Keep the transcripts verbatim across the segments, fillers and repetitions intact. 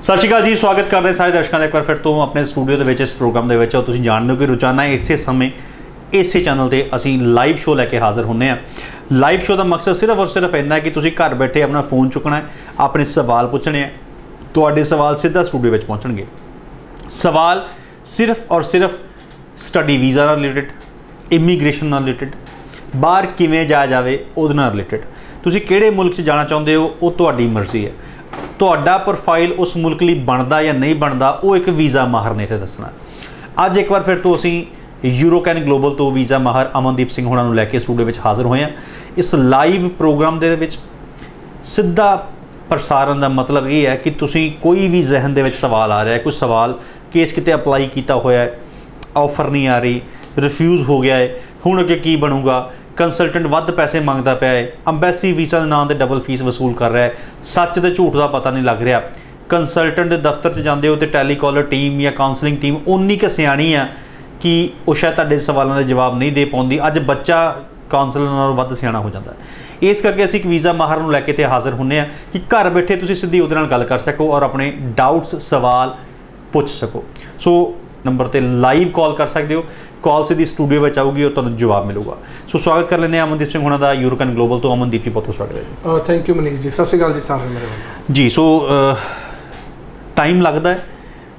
सत श्री अकाल जी, स्वागत करते सारे दर्शकों का एक बार फिर तो अपने स्टूडियो के इस प्रोग्राम के तुसीं जानते हो कि रोजाना इस समय इसे चैनल पर असी लाइव शो लैके हाज़र होंने। लाइव शो का मकसद सिर्फ और सिर्फ इन्ना है कि तुसीं घर बैठे अपना फोन चुकना है, अपने सवाल पूछने हैं, तुहाडे सवाल सीधा स्टूडियो में पहुँचणगे। सवाल सिर्फ और सिर्फ स्टडी वीज़ा नाल रिलेटेड, इमीग्रेशन नाल रिलेटेड, बाहर किवें जाया जाए उहदे नाल रिलेटेड, तुसीं किहड़े मुल्क च जाना चाहुंदे हो वो तुहाडी मर्जी है। तुहाडा प्रोफाइल उस मुल्क लई बनदा या नहीं बनदा वो एक वीज़ा माहर ने इत्थे दसना। अज एक बार फिर तो असीं यूरोकैन ग्लोबल तो वीज़ा माहर अमनदीप सिंह होणां नूं लैके स्टूडियो में हाज़र होए हैं। इस लाइव प्रोग्राम दे विच सीधा प्रसारण का मतलब ये है कि तुसीं कोई भी जहन दे विच सवाल आ रहा है, कोई सवाल केस किते अपलाई किया होया है, ऑफर नहीं आ रही, रिफ्यूज़ हो गया है, हुण अगे की बनूगा, कंसलटेंट वध पैसे मंगता पाया है, अंबैसी वीज़ा के नाम से डबल फीस वसूल कर रहा है, सच तो झूठ का पता नहीं लग रहा। कंसलटेंट के दफ्तर से जाते हो तो टैलीकॉलर टीम या काउंसलिंग टीम उन्नी क सियाणी है कि वो शायद तुहाडे सवालों के जवाब नहीं दे पाती। अज बच्चा काउंसलर नालों वध सियाणा हो जाता है। इस करके असीं एक वीज़ा माहर नूं लैके इत्थे हाज़र होंने कि घर बैठे तुसीं सीधी उहदे नाल गल कर सको और अपने डाउट्स सवाल पूछ सको। सो नंबर पर लाइव कॉल कर सकते हो, कॉल सीधी स्टूडियो में आऊगी और तुहानूं जवाब मिलेगा। सो स्वागत कर लेंगे अमनदीप सिंह होना दा यूरोकैन ग्लोबल तो। अमनदीप जी बहुत बहुत स्वागत है। थैंक यू मनीष जी, सत श्री अकाल जी सारे मेरे जी। सो टाइम लगता है,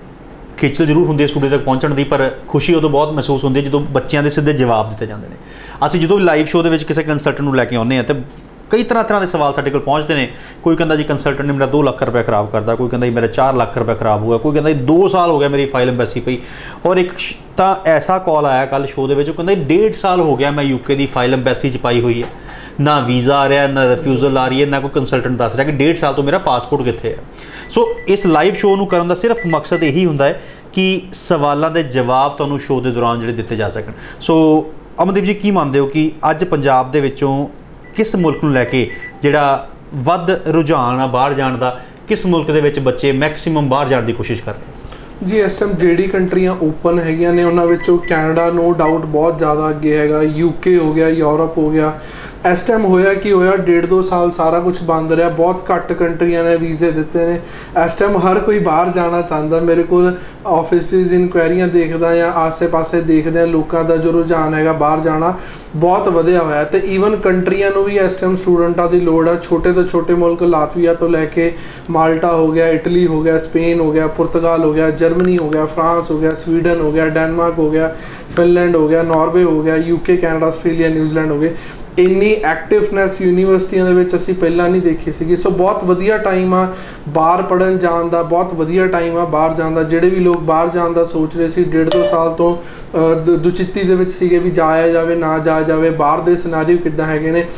खिचल जरूर होंदी है स्टूडियो तक पहुँचने की, पर खुशी उदों बहुत महसूस होती है जो बच्चों के सीधे जवाब दिते जाते हैं। असीं जो लाइव शो के किसी कंसलटेंट नूं लैके आउंदे तो कई तरह तरह के सवाल साडे कोल पहुँचते हैं। कोई कहता जी कंसलटेंट ने मेरा दो लाख रुपया खराब करता, कोई कहता जी मेरा चार लाख रुपया खराब हुआ, कोई कहता जी दो साल हो गया मेरी फाइल एम्बैसी पई। और एक तो ऐसा कॉल आया कल शो के कहता जी डेढ़ साल हो गया मैं यूके की फाइल एम्बैसी च पाई हुई है, ना वीज़ा आ रहा है, ना रिफ्यूज़ल आ रही है, ना कोई कंसलटेंट दस रहा कि डेढ़ साल तो मेरा पासपोर्ट कित्थे है। सो इस लाइव शो नूं करन दा सिर्फ मकसद यही हुंदा है कि सवालों के जवाब तुहानूं शो के दौरान जिहड़े दिते जा सकन। सो अमनदीप जी की मानते हो कि अज पंजाब दे विचों किस मुल्क नूं लैके जिहड़ा वध रुझान आ बाहर जाण दा, किस मुल्क दे विच बच्चे मैक्सीमम बाहर जाण दी कोशिश कर रहे हैं? जी इस टाइम ਜਿਹੜੀ ਕੰਟਰੀਆਂ ਓਪਨ ਹੈਗੀਆਂ ਨੇ ਉਹਨਾਂ ਵਿੱਚੋਂ ਕੈਨੇਡਾ नो डाउट बहुत ज़्यादा ਅੱਗੇ ਹੈਗਾ, यूके हो गया, यूरोप हो गया। इस टाइम होया कि होया डेढ़ दो साल सारा कुछ बंद रहा, बहुत घट कंट्रियां ने वीज़े दिते ने। इस टाइम हर कोई बाहर जाना चाहता। मेरे को ऑफिस इनकुआयरियां देखदा या आसे पासे देखदे लोगों का जो रुझान है बाहर जाना बहुत वधिया होया। तो ईवन कंट्रियां नूं भी इस टाइम स्टूडेंटां की लोड़ है। छोटे तो छोटे मुल्क लातविया तो लैके माल्टा हो गया, इटली हो गया, स्पेन हो गया, पुर्तगाल हो गया, जर्मनी हो गया, फ्रांस हो गया, स्वीडन हो गया, डेनमार्क हो गया, फिनलैंड हो गया, नॉर्वे हो गया, यूके, कैनेडा, आस्ट्रेलिया, न्यूजीलैंड हो गए। इन्नी एक्टिवनैस यूनीवर्सिटियां दे विच असीं पहलां नहीं देखी सीगी। सो बहुत वधिया टाइम आ बाहर पढ़न जाण दा, बहुत वधिया टाइम आ बाहर जाण दा। जिहड़े भी लोग बाहर जाण दा सोच रहे सी डेढ़ दो साल तो दुचित्ती दे विच सीगे भी जाया जावे ना जाया जावे, बाहर दे सिनारियो किद्दां हैगे ने।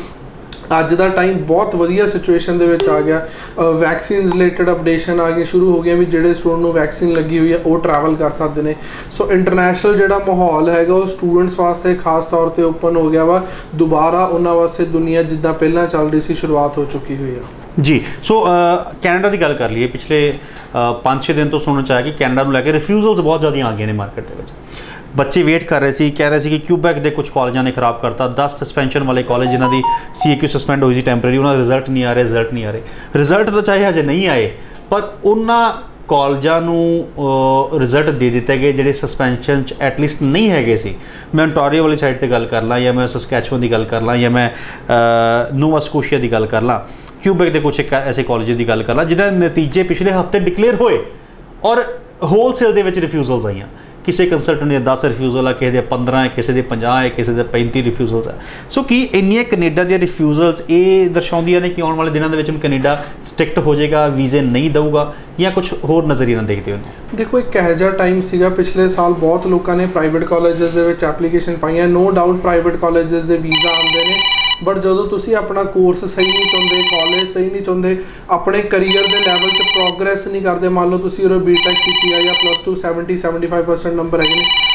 अज का टाइम बहुत वधिया सिचुएशन दे विच आ गया। वैक्सीन रिलेटेड अपडेशन आ गई शुरू हो गया भी जिहड़े स्टूडेंट नूं वैक्सीन लगी हुई है वो ट्रैवल कर सकते हैं। सो इंटरनेशनल जिहड़ा माहौल हैगा वो स्टूडेंट्स वास्ते खास तौर पर ओपन हो गया वा। दोबारा उन्हां वास्ते दुनिया जिद्दां पहलां चल रही सी शुरुआत हो चुकी हुई है। जी। सो कैनेडा की गल कर लीए, पिछले पाँच छे दिन तो सुनने च आया कि कैनेडा नूं लैके रिफ्यूजल्स बहुत ज़्यादा आ गए हैं मार्केट के विच। बच्चे वेट कर रहे थे, कह रहे थे कि क्यूबैक के कुछ कॉलेजों ने खराब करता, दस सस्पेंशन वाले कॉलेज जिन्हों की सी ए क्यू सस्पेंड हुई सी टैंपरेरी, उन्होंने रिजल्ट नहीं आ रहे रिजल्ट नहीं आ रहे रिजल्ट तो चाहे अजे नहीं आए पर उन्होंने कॉलेजों रिजल्ट दे दिते गए जिहड़े सस्पेंशन एटलीस्ट नहीं हैगे सी। मैं ओंटारियो वाली साइड पर गल कर ला, या मैं सस्कैचुअन की गल कर ला, या मैं नोवा स्कोशिया की गल कर ला, क्यूबैक के कुछ एक ऐसे कॉलेज की गल कर ला जिन्हें नतीजे पिछले हफ्ते डिकलेयर होए और होलसेल के रिफ्यूजल्स आईयां। किसी कंसलटेंट ने दस रिफ्यूजल है, किसी के पंद्रह है, किसी के पचास है, किसी के पैंती रिफ्यूजल्स है। सो कि इन्नियां कनेडा दी रिफ्यूजल्स ये दर्शाउंदियां ने कि आने वाले दिनों में कनेडा स्ट्रिक्ट हो जाएगा, वीज़े नहीं दूगा, या कुछ होर नज़रिया देखते हो? देखो एक कह जा टाइम सीगा पिछले साल बहुत लोगों ने प्राइवेट कॉलेजेस दे विच एप्लीकेशन पाई। नो डाउट प्राइवेट कॉलेजेस दे वीज़ा आते हैं, बट जो तुसी अपना कोर्स सही नहीं चाहते, कॉलेज सही नहीं चाहते, अपने करियर के लैवल से प्रोग्रैस नहीं करते, मान लो तुसी बी टेक की या plus two seventy seventy five percent number है,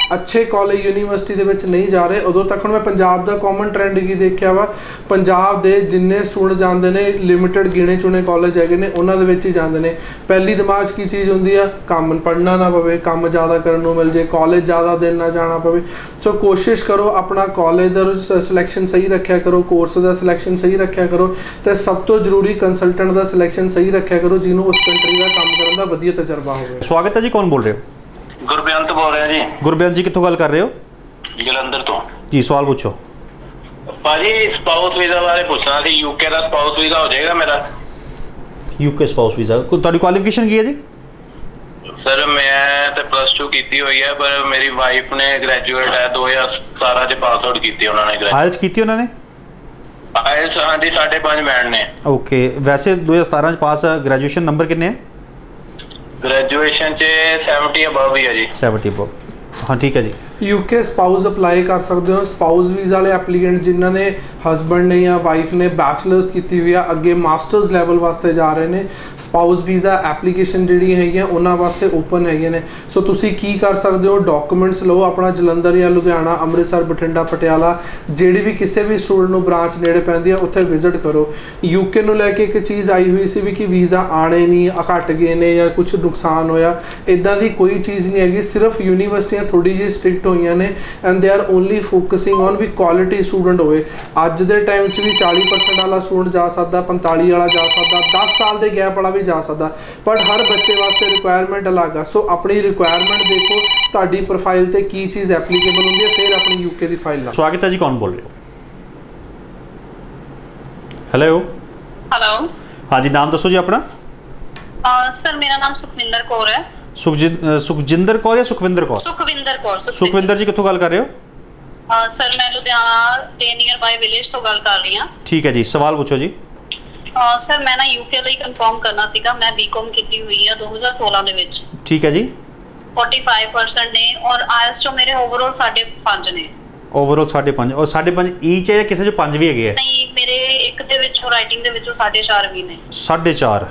ਅੱਛੇ ਕਾਲਜ ਯੂਨੀਵਰਸਿਟੀ ਦੇ ਵਿੱਚ ਨਹੀਂ ਜਾ ਰਹੇ। ਉਦੋਂ ਤੱਕ ਹੁਣ ਮੈਂ ਪੰਜਾਬ ਦਾ ਕਾਮਨ ਟ੍ਰੈਂਡ ਕੀ ਦੇਖਿਆ ਵਾ, ਪੰਜਾਬ ਦੇ ਜਿੰਨੇ ਸਟੂਡੈਂਟ ਜਾਂਦੇ ਨੇ ਲਿਮਿਟਡ ਗਿਣੇ ਚੁਣੇ ਕਾਲਜ ਹੈਗੇ ਨੇ ਉਹਨਾਂ ਦੇ ਵਿੱਚ ਹੀ ਜਾਂਦੇ ਨੇ। ਪਹਿਲੀ ਦਿਮਾਗ 'ਚ ਕੀ ਚੀਜ਼ ਹੁੰਦੀ ਆ, ਕੰਮ ਪੜ੍ਹਨਾ ਨਾ ਪਵੇ, ਕੰਮ ਜ਼ਿਆਦਾ ਕਰਨ ਨੂੰ ਮਿਲ ਜੇ, ਕਾਲਜ ਜ਼ਿਆਦਾ ਦਿਨ ਨਾ ਜਾਣਾ ਪਵੇ। ਸੋ ਕੋਸ਼ਿਸ਼ ਕਰੋ ਆਪਣਾ ਕਾਲਜ ਦਾ ਸਿਲੈਕਸ਼ਨ ਸਹੀ ਰੱਖਿਆ ਕਰੋ, ਕੋਰਸ ਦਾ ਸਿਲੈਕਸ਼ਨ ਸਹੀ ਰੱਖਿਆ ਕਰੋ, ਤੇ ਸਭ ਤੋਂ ਜ਼ਰੂਰੀ ਕੰਸਲਟੈਂਟ ਦਾ ਸਿਲੈਕਸ਼ਨ ਸਹੀ ਰੱਖਿਆ ਕਰੋ ਜਿਹਨੂੰ ਉਸ ਕੰਟਰੀ ਦਾ ਕੰਮ ਕਰਨ ਦਾ ਵਧੀਆ ਤਜਰਬਾ ਹੋਵੇ। ਸਵਾਗਤ ਹੈ ਜੀ, ਕੌਣ ਬੋਲ ਰਹੇ ਹੋ? ਗੁਰਬੇਅੰਤ ਬੋਲ ਰਿਹਾ ਜੀ। ਗੁਰਬੇਅੰਤ ਜੀ ਕਿੱਥੋਂ ਗੱਲ ਕਰ ਰਹੇ ਹੋ? ਜਲੰਧਰ ਤੋਂ ਜੀ, ਸਵਾਲ ਪੁੱਛੋ। ਭਾਜੀ ਸਪਾਊਸ ਵੀਜ਼ਾ ਬਾਰੇ ਪੁੱਛਣਾ ਸੀ, ਯੂਕੇ ਦਾ ਸਪਾਊਸ ਵੀਜ਼ਾ ਹੋ ਜਾਏਗਾ ਮੇਰਾ? ਯੂਕੇ ਸਪਾਊਸ ਵੀਜ਼ਾ, ਤੁਹਾਡੀ ਕੁਆਲੀਫਿਕੇਸ਼ਨ ਕੀ ਹੈ ਜੀ? ਸਰ ਮੈਂ ਤੇ ਪਲੱਸ ਟੂ ਕੀਤੀ ਹੋਈ ਹੈ, ਪਰ ਮੇਰੀ ਵਾਈਫ ਨੇ ਗ੍ਰੈਜੂਏਟ ਹੈ, ਦੋ ਹਜ਼ਾਰ ਸਤਾਰਾਂ ਚ ਪਾਸ ਆਊਟ ਕੀਤੀ ਉਹਨਾਂ ਨੇ। ਆਇਲਸ ਕੀਤੀ ਉਹਨਾਂ ਨੇ? ਆਇਲਸ ਹਾਂਜੀ ਸਾਢੇ ਪੰਜ ਬੈਂਡ ਨੇ। ਓਕੇ, ਵੈਸੇ ਦੋ ਹਜ਼ਾਰ ਸਤਾਰਾਂ ਚ ਪਾਸ, ਗ੍ਰੈਜੂਏਸ਼ਨ ਨੰਬਰ ਕਿੰਨੇ ਹੈ? ਗ੍ਰੈਜੂਏਸ਼ਨ ਚ ਸੈਵਨਟੀ ਅਬਵ ਹੀ ਹੈ ਜੀ। ਸੈਵਨਟੀ ਅਬਵ, ਹਾਂ ਠੀਕ ਹੈ ਜੀ। ਯੂਕੇ ਸਪਾਊਸ ਅਪਲਾਈ ਕਰ ਸਕਦੇ ਹੋ। ਸਪਾਊਸ ਵੀਜ਼ਾ ਵਾਲੇ ਐਪਲੀਕੈਂਟ ਜਿਨ੍ਹਾਂ ਨੇ ਹਸਬੈਂਡ ਨੇ ਜਾਂ ਵਾਈਫ ਨੇ ਬੈਚਲਰਸ ਕੀਤੀ ਹੋਈ ਆ, ਅੱਗੇ ਮਾਸਟਰਸ ਲੈਵਲ ਵਾਸਤੇ ਜਾ ਰਹੇ ਨੇ, ਸਪਾਊਸ ਵੀਜ਼ਾ ਐਪਲੀਕੇਸ਼ਨ ਜਿਹੜੀਆਂ ਹੈਗੀਆਂ ਉਹਨਾਂ ਵਾਸਤੇ ਓਪਨ ਹੈਗੀਆਂ ਨੇ। ਸੋ ਤੁਸੀਂ ਕੀ ਕਰ ਸਕਦੇ ਹੋ, ਡਾਕੂਮੈਂਟਸ ਲਓ ਆਪਣਾ, ਜਲੰਧਰ ਜਾਂ ਲੁਧਿਆਣਾ, ਅੰਮ੍ਰਿਤਸਰ, ਬਠਿੰਡਾ, ਪਟਿਆਲਾ, ਜਿਹੜੀ ਵੀ ਕਿਸੇ ਵੀ ਸਟੂਡੈਂਟ ਨੂੰ ਬ੍ਰਾਂਚ ਨੇੜੇ ਪੈਂਦੀ ਆ ਉੱਥੇ ਵਿਜ਼ਿਟ ਕਰੋ। ਯੂਕੇ ਨੂੰ ਲੈ ਕੇ ਇੱਕ ਚੀਜ਼ ਆਈ ਹੋਈ ਸੀ ਵੀ ਕਿ ਵੀਜ਼ਾ ਆਣੇ ਨਹੀਂ, ਘੱਟ ਗਏ ਨੇ ਜਾਂ ਕੁਝ ਨੁਕਸਾਨ ਹੋਇਆ, ਇੱਦਾਂ ਦੀ ਕੋਈ ਚੀਜ਼ ਨਹੀਂ ਹੈਗੀ। ਸਿਰਫ ਯੂਨੀਵਰਸਿਟੀਆਂ ਥੋੜੀ ਜਿਹੀ ਸਟ੍ਰਿਕਟ ਹੋਈਆਂ ਨੇ and they are only focusing on ਵੀ ਕੁਆਲਿਟੀ ਸਟੂਡੈਂਟ ਹੋਵੇ। ਅੱਜ ਦੇ ਟਾਈਮ 'ਚ ਵੀ ਚਾਲੀ ਪਰਸੈਂਟ ਵਾਲਾ ਸਟੂਡੈਂਟ ਜਾ ਸਕਦਾ, ਪੰਤਾਲੀ ਵਾਲਾ ਜਾ ਸਕਦਾ, ਦਸ ਸਾਲ ਦੇ ਗੈਪ ਵਾਲਾ ਵੀ ਜਾ ਸਕਦਾ, ਬਟ ਹਰ ਬੱਚੇ ਵਾਸਤੇ ਰਿਕੁਆਇਰਮੈਂਟ ਅਲੱਗ ਆ। ਸੋ ਆਪਣੀ ਰਿਕੁਆਇਰਮੈਂਟ ਦੇਖੋ, ਤੁਹਾਡੀ ਪ੍ਰੋਫਾਈਲ ਤੇ ਕੀ ਚੀਜ਼ ਐਪਲੀਕੇਬਲ ਹੁੰਦੀ ਹੈ, ਫਿਰ ਆਪਣੀ ਯੂਕੇ ਦੀ ਫਾਈਲ ਲਾਓ। ਸਵਾਗਤ ਹੈ ਜੀ, ਕੌਣ ਬੋਲ ਰਹੇ ਹੋ? ਹੈਲੋ ਹੈਲੋ, ਹਾਂਜੀ, ਨਾਮ ਦੱਸੋ ਜੀ ਆਪਣਾ। ਸਰ ਮੇਰਾ ਨਾਮ ਸੁਖਵਿੰਦਰ ਕੌਰ ਹੈ। ਸੁਖਜਿੰਦਰ ਸੁਖਜਿੰਦਰ ਕੌਰ ਜਾਂ ਸੁਖਵਿੰਦਰ ਕੌਰ? ਸੁਖਵਿੰਦਰ ਕੌਰ। ਸੁਖਵਿੰਦਰ ਜੀ ਕਿੱਥੋਂ ਗੱਲ ਕਰ ਰਹੇ ਹੋ? ਸਰ ਮੈਂ ਲੁਧਿਆਣਾ ਦੇ ਨੀਅਰ ਬਾਈ ਵਿਲੇਜ ਤੋਂ ਗੱਲ ਕਰ ਰਹੀ ਹਾਂ। ਠੀਕ ਹੈ ਜੀ, ਸਵਾਲ ਪੁੱਛੋ ਜੀ। ਸਰ ਮੈਂ ਨਾ ਯੂਕੇ ਲਈ ਕਨਫਰਮ ਕਰਨਾ ਸੀਗਾ। ਮੈਂ ਬੀਕਾਮ ਕੀਤੀ ਹੋਈ ਆ ਦੋ ਹਜ਼ਾਰ ਸੋਲਾਂ ਦੇ ਵਿੱਚ। ਠੀਕ ਹੈ ਜੀ। ਪੈਂਤਾਲੀ ਪਰਸੈਂਟ ਨੇ ਔਰ ਆਇਲਸ ਚੋਂ ਮੇਰੇ ਓਵਰਆਲ ਸਾਢੇ ਪੰਜ ਨੇ। ਓਵਰਆਲ ਸਾਢੇ ਪੰਜ, ਔਰ ਸਾਢੇ ਪੰਜ ਈਚ ਹੈ ਜਾਂ ਕਿਸੇ ਚੋਂ ਪੰਜ ਵੀ ਹੈਗੇ ਆ? ਨਹੀਂ, ਮੇਰੇ ਇੱਕ ਦੇ ਵਿੱਚੋਂ ਰਾਈਟਿੰਗ ਦੇ ਵਿੱਚੋਂ ਸਾਢੇ ਚਾਰ ਵੀ ਨੇ। ਸਾਢੇ ਚਾਰ,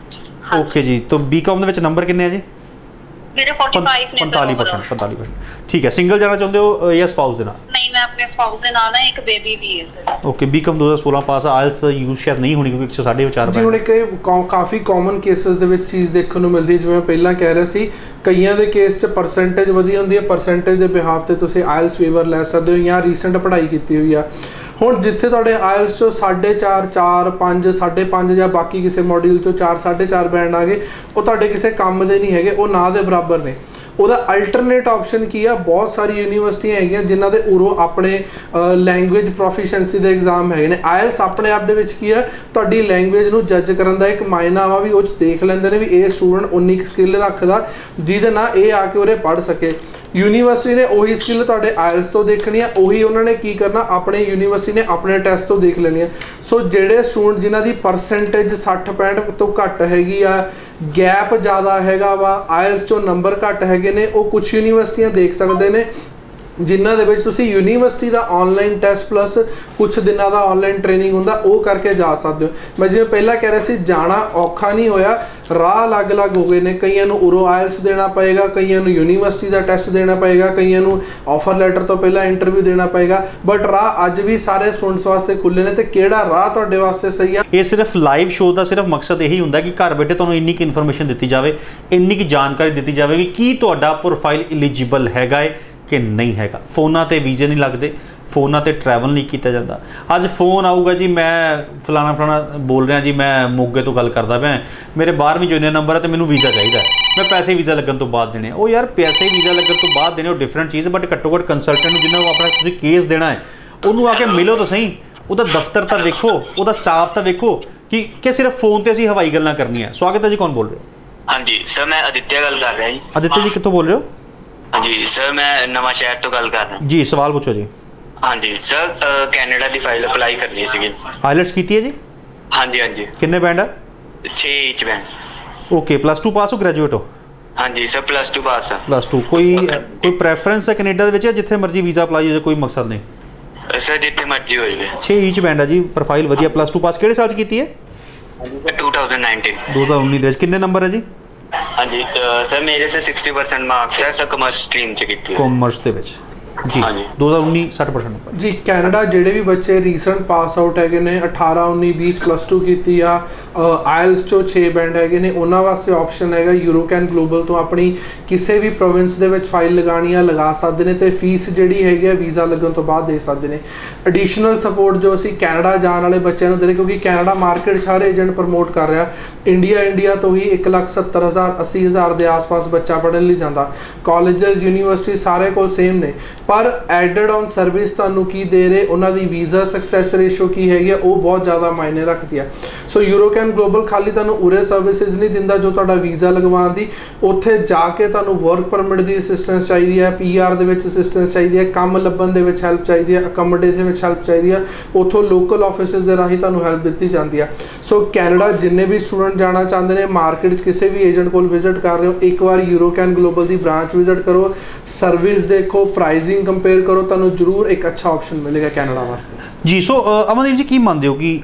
ਓਕੇ ਜੀ। ਤਾਂ ਬੀਕਾਮ ਦੇ ਵਿੱਚ ਨੰਬਰ ਕਿੰਨੇ ਆ ਜੀ? ਮੇਰੇ ਪੈਂਤਾਲੀ ਨੇ ਸਰ। ਪੈਂਤਾਲੀ ਪਰਸੈਂਟ, ਪੈਂਤਾਲੀ ਪਰਸੈਂਟ, ਠੀਕ ਹੈ। ਸਿੰਗਲ ਜਾਣਾ ਚਾਹੁੰਦੇ ਹੋ ਜਾਂ ਸਪਾਊਸ ਦੇ ਨਾਲ? ਨਹੀਂ, ਮੈਂ ਆਪਣੇ ਸਪਾਊਸ ਦੇ ਨਾਲ, ਇੱਕ ਬੇਬੀ ਵੀ ਹੈ ਸਰ। ਓਕੇ, ਬੀਕਾਮ ਦੋ ਹਜ਼ਾਰ ਸੋਲਾਂ ਪਾਸ, ਆਇਲਸ ਯੂਜ਼ ਸ਼ਾਇਦ ਨਹੀਂ ਹੋਣੀ ਕਿਉਂਕਿ ਇੱਕ ਸੌ ਸਾਢੇ ਚਾਰ ਜੀ। ਹੁਣ ਇੱਕ ਕਾਫੀ ਕਾਮਨ ਕੇਸਿਸ ਦੇ ਵਿੱਚ ਚੀਜ਼ ਦੇਖਣ ਨੂੰ ਮਿਲਦੀ ਹੈ, ਜਿਵੇਂ ਮੈਂ ਪਹਿਲਾਂ ਕਹਿ ਰਿਹਾ ਸੀ, ਕਈਆਂ ਦੇ ਕੇਸ 'ਚ ਪਰਸੈਂਟੇਜ ਵਧੀਆ ਹੁੰਦੀ ਹੈ, ਪਰਸੈਂਟੇਜ ਦੇ ਬਿਹਾਫ ਤੇ ਤੁਸੀਂ ਆਇਲਸ ਵੇਵਰ ਲੈ ਸਕਦੇ ਹੋ ਜਾਂ ਰੀਸੈਂਟ ਪੜ੍ਹਾਈ ਕੀਤੀ ਹੋਈ ਆ। ਹੁਣ ਜਿੱਥੇ ਤੁਹਾਡੇ ਆਇਲਸ 'ਚੋਂ ਸਾਢੇ ਚਾਰ, ਚਾਰ, ਪੰਜ, ਸਾਢੇ ਪੰਜ ਜਾਂ ਬਾਕੀ ਕਿਸੇ ਮੋਡਿਊਲ 'ਚੋਂ ਚਾਰ, ਸਾਢੇ ਚਾਰ ਬੈਂਡ ਆ ਗਏ, ਉਹ ਤੁਹਾਡੇ ਕਿਸੇ ਕੰਮ ਦੇ ਨਹੀਂ ਹੈਗੇ, ਉਹ ਨਾ ਦੇ ਬਰਾਬਰ ਨੇ। ਉਹਦਾ ਅਲਟਰਨੇਟ ਆਪਸ਼ਨ ਕੀ ਆ, ਬਹੁਤ ਸਾਰੀ ਯੂਨੀਵਰਸਿਟੀਆਂ ਹੈਗੀਆਂ ਜਿਨ੍ਹਾਂ ਦੇ ਉਰੋਂ ਆਪਣੇ ਲੈਂਗੁਏਜ ਪ੍ਰੋਫੀਸ਼ੀਐਂਸੀ ਦੇ ਐਗਜ਼ਾਮ ਹੈਗੇ ਨੇ। ਆਇਲਸ ਆਪਣੇ ਆਪ ਦੇ ਵਿੱਚ ਕੀ ਆ, ਤੁਹਾਡੀ ਲੈਂਗੁਏਜ ਨੂੰ ਜੱਜ ਕਰਨ ਦਾ ਇੱਕ ਮਾਇਨਾ ਵਾ, ਵੀ ਉਹ 'ਚ ਦੇਖ ਲੈਂਦੇ ਨੇ ਵੀ ਇਹ ਸਟੂਡੈਂਟ ਉਨੀ ਕੁ ਸਕਿੱਲ ਰੱਖਦਾ ਜਿਹਦੇ ਨਾਲ ਇਹ ਆ ਕੇ ਉਰੇ ਪੜ੍ਹ ਸਕੇ। ਯੂਨੀਵਰਸਿਟੀ ਨੇ ਉਹੀ ਸਕਿੱਲ ਤੁਹਾਡੇ ਆਇਲਸ ਤੋਂ ਦੇਖਣੀ ਆ, ਉਹੀ ਉਹਨਾਂ ਨੇ ਕੀ ਕਰਨਾ, ਆਪਣੇ ਯੂਨੀਵਰਸਿਟੀ ਨੇ ਆਪਣੇ ਟੈਸਟ ਤੋਂ ਦੇਖ ਲੈਣੀ ਆ। ਸੋ ਜਿਹੜੇ ਸਟੂਡੈਂਟ ਜਿਨ੍ਹਾਂ ਦੀ ਪਰਸੈਂਟੇਜ ਸੱਠ ਪੈਂਹਠ ਤੋਂ ਘੱਟ ਹੈਗੀ ਆ, ਗੈਪ ਜ਼ਿਆਦਾ ਹੈਗਾ ਵਾ, ਆਇਲਸ 'ਚੋਂ ਨੰਬਰ ਘੱਟ ਹੈਗੇ ਨੇ, ਉਹ ਕੁਛ ਯੂਨੀਵਰਸਿਟੀਆਂ ਦੇਖ ਸਕਦੇ ਨੇ ਜਿਨ੍ਹਾਂ ਦੇ ਵਿੱਚ ਤੁਸੀਂ ਯੂਨੀਵਰਸਿਟੀ ਦਾ ਆਨਲਾਈਨ ਟੈਸਟ ਪਲੱਸ ਕੁਛ ਦਿਨਾਂ ਦਾ ਆਨਲਾਈਨ ਟ੍ਰੇਨਿੰਗ ਹੁੰਦਾ, ਉਹ ਕਰਕੇ ਜਾ ਸਕਦੇ ਹੋ। ਮੈਂ ਜਿਵੇਂ ਪਹਿਲਾਂ ਕਹਿ ਰਿਹਾ ਸੀ, ਜਾਣਾ ਔਖਾ ਨਹੀਂ ਹੋਇਆ, ਰਾਹ ਅਲੱਗ-ਅਲੱਗ ਹੋ ਗਏ ਨੇ। ਕਈਆਂ ਨੂੰ ਉਰੋ ਆਇਲਸ ਦੇਣਾ ਪਏਗਾ, ਕਈਆਂ ਨੂੰ ਯੂਨੀਵਰਸਿਟੀ ਦਾ ਟੈਸਟ ਦੇਣਾ ਪਏਗਾ, ਕਈਆਂ ਨੂੰ ਆਫਰ ਲੈਟਰ ਤੋਂ ਪਹਿਲਾਂ ਇੰਟਰਵਿਊ ਦੇਣਾ ਪਏਗਾ, ਬਟ ਰਾਹ ਅੱਜ ਵੀ ਸਾਰੇ ਸਟੂਡੈਂਟਸ ਵਾਸਤੇ ਖੁੱਲੇ ਨੇ। ਤੇ ਕਿਹੜਾ ਰਾਹ ਤੁਹਾਡੇ ਵਾਸਤੇ ਸਹੀ ਆ, ਇਹ ਸਿਰਫ ਲਾਈਵ ਸ਼ੋਅ ਦਾ ਸਿਰਫ ਮਕਸਦ ਇਹੀ ਹੁੰਦਾ ਕਿ ਘਰ ਬੈਠੇ ਤੁਹਾਨੂੰ ਇੰਨੀ ਕੁ ਇਨਫੋਰਮੇਸ਼ਨ ਦਿੱਤੀ ਜਾਵੇ, ਇੰਨੀ ਕੁ ਜਾਣਕਾਰੀ ਦਿੱਤੀ ਜਾਵੇ ਕਿ ਕੀ ਤੁਹਾਡਾ ਪ੍ਰੋਫਾਈਲ ਐਲੀਜੀਬਲ ਹੈਗਾ ਹੈ ਕਿ ਨਹੀਂ ਹੈਗਾ। ਫੋਨਾਂ ਤੇ ਵੀਜ਼ੇ ਨਹੀਂ ਲੱਗਦੇ, ਫੋਨਾਂ ਤੇ ਟਰੈਵਲ ਨਹੀਂ ਕੀਤਾ ਜਾਂਦਾ। ਅੱਜ ਫੋਨ ਆਊਗਾ ਜੀ, ਮੈਂ ਫਲਾਣਾ ਫਲਾਣਾ ਬੋਲ ਰਿਹਾ ਜੀ, ਮੈਂ ਮੋਗੇ ਤੋਂ ਗੱਲ ਕਰਦਾ ਪਿਆ, ਮੇਰੇ ਬਾਰ੍ਹਵੀਂ ਜੂਨੀਅਰ ਨੰਬਰ ਹੈ ਤੇ ਮੈਨੂੰ ਵੀਜ਼ਾ ਚਾਹੀਦਾ, ਮੈਂ ਪੈਸੇ ਵੀਜ਼ਾ ਲੱਗਣ ਤੋਂ ਬਾਅਦ ਦੇਣੇ। ਉਹ ਯਾਰ ਪੈਸੇ ਵੀਜ਼ਾ ਲੱਗਣ ਤੋਂ ਬਾਅਦ ਦੇਣੇ ਉਹ ਡਿਫਰੈਂਟ ਚੀਜ਼, ਬਟ ਘੱਟੋ ਘੱਟ ਕੰਸਲਟੈਂਟ ਨੂੰ ਜਿਹਨਾਂ ਨੂੰ ਆਪਣਾ ਤੁਸੀਂ ਕੇਸ ਦੇਣਾ ਹੈ ਉਹਨੂੰ ਆ ਕੇ ਮਿਲੋ ਤਾਂ ਸਹੀ, ਉਹਦਾ ਦਫ਼ਤਰ ਤਾਂ ਵੇਖੋ, ਉਹਦਾ ਸਟਾਫ ਤਾਂ ਵੇਖੋ ਕਿ ਕਿ ਸਿਰਫ ਫੋਨ ਤੇ ਅਸੀਂ ਹਵਾਈ ਗੱਲਾਂ ਕਰਨੀਆਂ। ਸਵਾਗਤ ਹੈ ਜੀ, ਕੌਣ ਬੋਲ ਰਹੇ ਹੋ? ਹਾਂਜੀ ਸਰ, ਮੈਂ ਅਦਿੱਤਿਆ ਗੱਲ ਕਰ ਰਿਹਾ ਜੀ। ਅਦਿੱਤਿਆ ਜੀ ਕਿੱਥੋਂ ਬੋਲ ਰਹੇ ਹੋ? ਹਾਂਜੀ ਸਰ, ਮੈਂ ਨਵਾਂ ਸ਼ਹਿਰ ਤੋਂ ਗੱਲ ਕਰ ਰਿਹਾ ਜੀ। ਸਵਾਲ ਪੁੱਛੋ ਜੀ। ਹਾਂਜੀ ਸਰ, ਕੈਨੇਡਾ ਦੀ ਫਾਈਲ ਅਪਲਾਈ ਕਰਨੀ ਸੀਗੀ। ਆਇਲਟਸ ਕੀਤੀ ਹੈ ਜੀ? ਹਾਂਜੀ ਹਾਂਜੀ। ਕਿੰਨੇ ਬੈਂਡ ਆ? ਛੇ ਇੰਚ band. Okay, plus two pass ਹੋ, ਗ੍ਰੈਜੂਏਟ ਹੋ? ਹਾਂਜੀ ਸਰ, ਪਲੱਸ ਟੂ ਪਾਸ ਆ। Plus two. ਕੋਈ ਕੋਈ ਪ੍ਰੈਫਰੈਂਸ ਹੈ ਕੈਨੇਡਾ ਦੇ ਵਿੱਚ ਜਾਂ ਜਿੱਥੇ ਮਰਜ਼ੀ ਵੀਜ਼ਾ ਅਪਲਾਈ ਹੋ ਜਾਏ, ਕੋਈ ਮਕਸਦ ਨਹੀਂ? ਸਰ ਜਿੱਥੇ ਮਰਜ਼ੀ ਹੋ ਜਾਵੇ। ਛੇ ਇੰਚ ਬੈਂਡ ਆ ਜੀ, ਪ੍ਰੋਫਾਈਲ ਵਧੀਆ, ਪਲੱਸ ਟੂ ਪਾਸ। ਕਿਹੜੇ ਸਾਲ 'ਚ ਕੀਤੀ ਹੈ? ਦੋ ਹਜ਼ਾਰ ਉੱਨੀ ਦੋ ਹਜ਼ਾਰ ਉੱਨੀ ਦੇ ਵਿੱਚ। ਕਿੰਨੇ ਨੰਬਰ ਹੈ ਜੀ? हाँ जी सर मेरे से सिक्सटी परसेंट मार्क्स है सर कॉमर्स स्ट्रीम च की ਕਾਮਰਸ ਦੇ ਵਿੱਚ जी हाँ जी दो हज़ार उन्नीस साठ परसेंट नंबर ਜੀ ਕੈਨੇਡਾ ਜਿਹੜੇ ਵੀ ਬੱਚੇ ਰੀਸੈਂਟ ਪਾਸ ਆਊਟ ਹੈਗੇ ਨੇ ਅਠਾਰਾਂ ਉੱਨੀ ਵੀਹ ਪਲੱਸ ਟੂ ਕੀਤੀ ਆ ਆਇਲਸ ਚੋਂ ਛੇ ਬੈਂਡ ਹੈਗੇ ਨੇ ਉਹਨਾਂ ਵਾਸਤੇ ਆਪਸ਼ਨ ਹੈਗਾ ਯੂਰੋਕੈਨ ਗਲੋਬਲ ਤੋਂ ਆਪਣੀ ਕਿਸੇ ਵੀ ਪ੍ਰੋਵਿੰਸ ਦੇ ਵਿੱਚ ਫਾਈਲ ਲਗਾਣੀ ਆ ਲਗਾ ਸਕਦੇ ਨੇ ਤੇ ਫੀਸ ਜਿਹੜੀ ਹੈਗੀ ਆ ਵੀਜ਼ਾ ਲੱਗਣ ਤੋਂ ਬਾਅਦ ਦੇ ਸਕਦੇ ਨੇ ਐਡੀਸ਼ਨਲ ਸਪੋਰਟ ਜੋ ਅਸੀਂ ਕੈਨੇਡਾ ਜਾਣ ਵਾਲੇ ਬੱਚਿਆਂ ਨੂੰ ਦੇ ਰਹੇ ਕਿਉਂਕਿ ਕੈਨੇਡਾ ਮਾਰਕੀਟ ਸਾਰੇ ਏਜੰਟ ਪ੍ਰਮੋਟ ਕਰ ਰਿਹਾ ਇੰਡੀਆ ਇੰਡੀਆ ਤੋਂ ਹੀ ਇੱਕ ਲੱਖ ਸੱਤਰ ਹਜ਼ਾਰ ਅੱਸੀ ਹਜ਼ਾਰ ਦੇ ਆਸ-ਪਾਸ ਬੱਚਾ ਪੜ੍ਹਨ ਲਈ ਜਾਂਦਾ ਕਾਲਜਸ ਯੂਨੀਵਰਸਿਟੀ ਸਾਰੇ ਕੋਲ ਸੇਮ ਨੇ ਪਰ ਐਡਡ ਔਨ ਸਰਵਿਸ ਤੁਹਾਨੂੰ ਕੀ ਦੇ ਰਹੇ ਉਹਨਾਂ ਦੀ ਵੀਜ਼ਾ ਸਕਸੈਸ ਰੇਸ਼ੋ ਕੀ ਹੈਗੀ ਆ ਉਹ ਬਹੁਤ ਜ਼ਿਆਦਾ ਮਾਇਨੇ ਰੱਖਦੀ ਆ ਸੋ ਯੂਰੋਕੈਨ ਗਲੋਬਲ ਖਾਲੀ ਤੁਹਾਨੂੰ ਉਰੇ ਸਰਵਿਸਿਜ਼ ਨਹੀਂ ਦਿੰਦਾ ਜੋ ਤੁਹਾਡਾ ਵੀਜ਼ਾ ਲਗਵਾਉਣ ਦੀ ਉੱਥੇ ਜਾ ਕੇ ਤੁਹਾਨੂੰ ਵਰਕ ਪਰਮਿਟ ਦੀ ਅਸਿਸਟੈਂਸ ਚਾਹੀਦੀ ਹੈ ਪੀਆਰ ਦੇ ਵਿੱਚ ਅਸਿਸਟੈਂਸ ਚਾਹੀਦੀ ਹੈ ਕੰਮ ਲੱਭਣ ਦੇ ਵਿੱਚ ਹੈਲਪ ਚਾਹੀਦੀ ਹੈ ਅਕਮੋਡੇਸ਼ਨ ਵਿੱਚ ਹੈਲਪ ਚਾਹੀਦੀ ਹੈ ਉੱਥੋਂ ਲੋਕਲ ਆਫਿਸਿਸ ਦੇ ਰਾਹੀਂ ਤੁਹਾਨੂੰ ਹੈਲਪ ਦਿੱਤੀ ਜਾਂਦੀ ਆ ਸੋ ਕੈਨੇਡਾ ਜਿੰਨੇ ਵੀ ਸਟੂਡੈਂਟ ਜਾਣਾ ਚਾਹੁੰਦੇ ਨੇ ਮਾਰਕੀਟ 'ਚ ਕਿਸੇ ਵੀ ਏਜੰਟ ਕੋਲ ਵਿਜ਼ਿਟ ਕਰ ਰਹੇ ਹੋ ਇੱਕ ਵਾਰ ਯੂਰੋਕੈਨ ਗਲੋਬਲ ਦੀ ਬ੍ਰਾਂਚ ਵਿਜ਼ਿਟ ਕਰੋ ਸਰਵਿਸ ਦੇਖੋ ਪ੍ਰਾਈਸਿੰਗ ਕੰਪੇਅਰ ਕਰੋ ਤੁਹਾਨੂੰ ਜ਼ਰੂਰ ਇੱਕ ਅੱਛਾ ਆਪਸ਼ਨ ਮਿਲੇਗਾ ਕੈਨੇਡਾ ਵਾਸਤੇ ਜੀ ਸੋ ਅਮਨਦੀਪ ਜੀ ਕੀ ਮੰਨਦੇ ਹੋ ਕਿ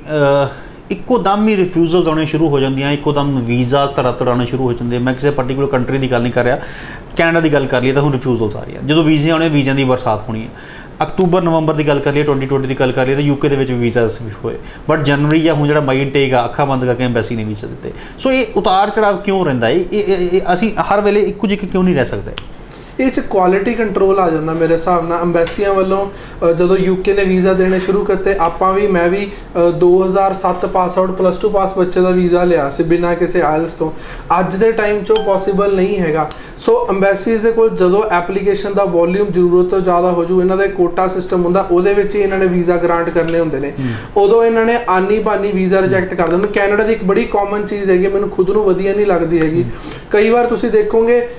ਇੱਕੋ ਦਮ ਹੀ ਰਿਫਿਊਜ਼ਲ ਆਉਣੇ ਸ਼ੁਰੂ ਹੋ ਜਾਂਦੀਆਂ ਇੱਕੋ ਦਮ ਵੀਜ਼ਾ ਤੜਾ ਤੜਾਉਣੇ ਸ਼ੁਰੂ ਹੋ ਜਾਂਦੇ ਮੈਂ ਕਿਸੇ ਪਰਟੀਕੂਲਰ ਕੰਟਰੀ ਦੀ ਗੱਲ ਨਹੀਂ ਕਰ ਰਿਹਾ ਕੈਨੇਡਾ ਦੀ ਗੱਲ ਕਰ ਲਈਏ ਤਾਂ ਹੁਣ ਰਿਫਿਊਜ਼ਲਸ ਆ ਰਹੀਆਂ ਜਦੋਂ ਵੀਜ਼ੇ ਆਉਣੇ ਵੀਜ਼ਿਆਂ ਦੀ ਬਰਸਾਤ ਹੋਣੀ ਹੈ ਅਕਤੂਬਰ ਨਵੰਬਰ ਦੀ ਗੱਲ ਕਰ ਲਈਏ ਟਵੈਂਟੀ ਟਵੈਂਟੀ ਦੀ ਗੱਲ ਕਰ ਲਈਏ ਤਾਂ ਯੂਕੇ ਦੇ ਵਿੱਚ ਵੀ ਵੀਜ਼ਾ ਹੋਏ ਬਟ ਜਨਵਰੀ ਜਾਂ ਹੁਣ ਜਿਹੜਾ ਮਈ ਇਨਟੇਕ ਆ ਅੱਖਾਂ ਬੰਦ ਕਰਕੇ ਐਮਬੈਸੀ ਨੇ ਵੀਜ਼ਾ ਦਿੱਤੇ ਸੋ ਇਹ ਉਤਾਰ ਚੜਾਵ ਕਿਉਂ ਰਹਿੰਦਾ ਇਹ ਅਸੀਂ ਹਰ ਵੇਲੇ ਇੱਕੋ ਜਿਹੇ ਕਿਉਂ ਨਹੀਂ ਰਹਿ ਸਕਦੇ ਇਹ 'ਚ ਕੁਆਲਿਟੀ ਕੰਟਰੋਲ ਆ ਜਾਂਦਾ ਮੇਰੇ ਹਿਸਾਬ ਨਾਲ ਅੰਬੈਸੀਆਂ ਵੱਲੋਂ ਜਦੋਂ ਯੂਕੇ ਨੇ ਵੀਜ਼ਾ ਦੇਣੇ ਸ਼ੁਰੂ ਕੀਤੇ ਆਪਾਂ ਵੀ ਮੈਂ ਵੀ ਦੋ ਹਜ਼ਾਰ ਸੱਤ pass out plus two pass ਬੱਚੇ ਦਾ ਵੀਜ਼ਾ ਲਿਆ ਸੀ ਬਿਨਾਂ ਕਿਸੇ ਆਇਲਸ ਤੋਂ ਅੱਜ ਦੇ ਟਾਈਮ 'ਚ ਪੋਸੀਬਲ ਨਹੀਂ ਹੈਗਾ ਸੋ ਅੰਬੈਸੀਜ਼ ਦੇ ਕੋਲ ਜਦੋਂ ਐਪਲੀਕੇਸ਼ਨ ਦਾ ਵੋਲਿਊਮ ਜ਼ਰੂਰਤ ਤੋਂ ਜ਼ਿਆਦਾ ਹੋ ਜੂ ਇਹਨਾਂ ਦਾ ਕੋਟਾ ਸਿਸਟਮ ਹੁੰਦਾ ਉਹਦੇ ਵਿੱਚ ਹੀ ਇਹਨਾਂ ਨੇ ਵੀਜ਼ਾ ਗ੍ਰਾਂਟ ਕਰਨੇ ਹੁੰਦੇ ਨੇ ਉਦੋਂ ਇਹਨਾਂ ਨੇ ਆਨੀ ਬਾਨੀ ਵੀਜ਼ਾ ਰਿਜੈਕਟ ਕਰ ਦਿੰਦੇ ਕੈਨੇਡਾ ਦੀ ਇੱਕ ਬੜੀ ਕਾਮਨ ਚੀਜ਼ ਹੈਗੀ ਮੈਨੂੰ ਖੁਦ ਨੂੰ ਵਧੀਆ ਨਹੀਂ ਲੱਗਦੀ ਹੈਗੀ ਕਈ ਵਾਰ ਤੁਸੀਂ ਦੇਖੋਗੇ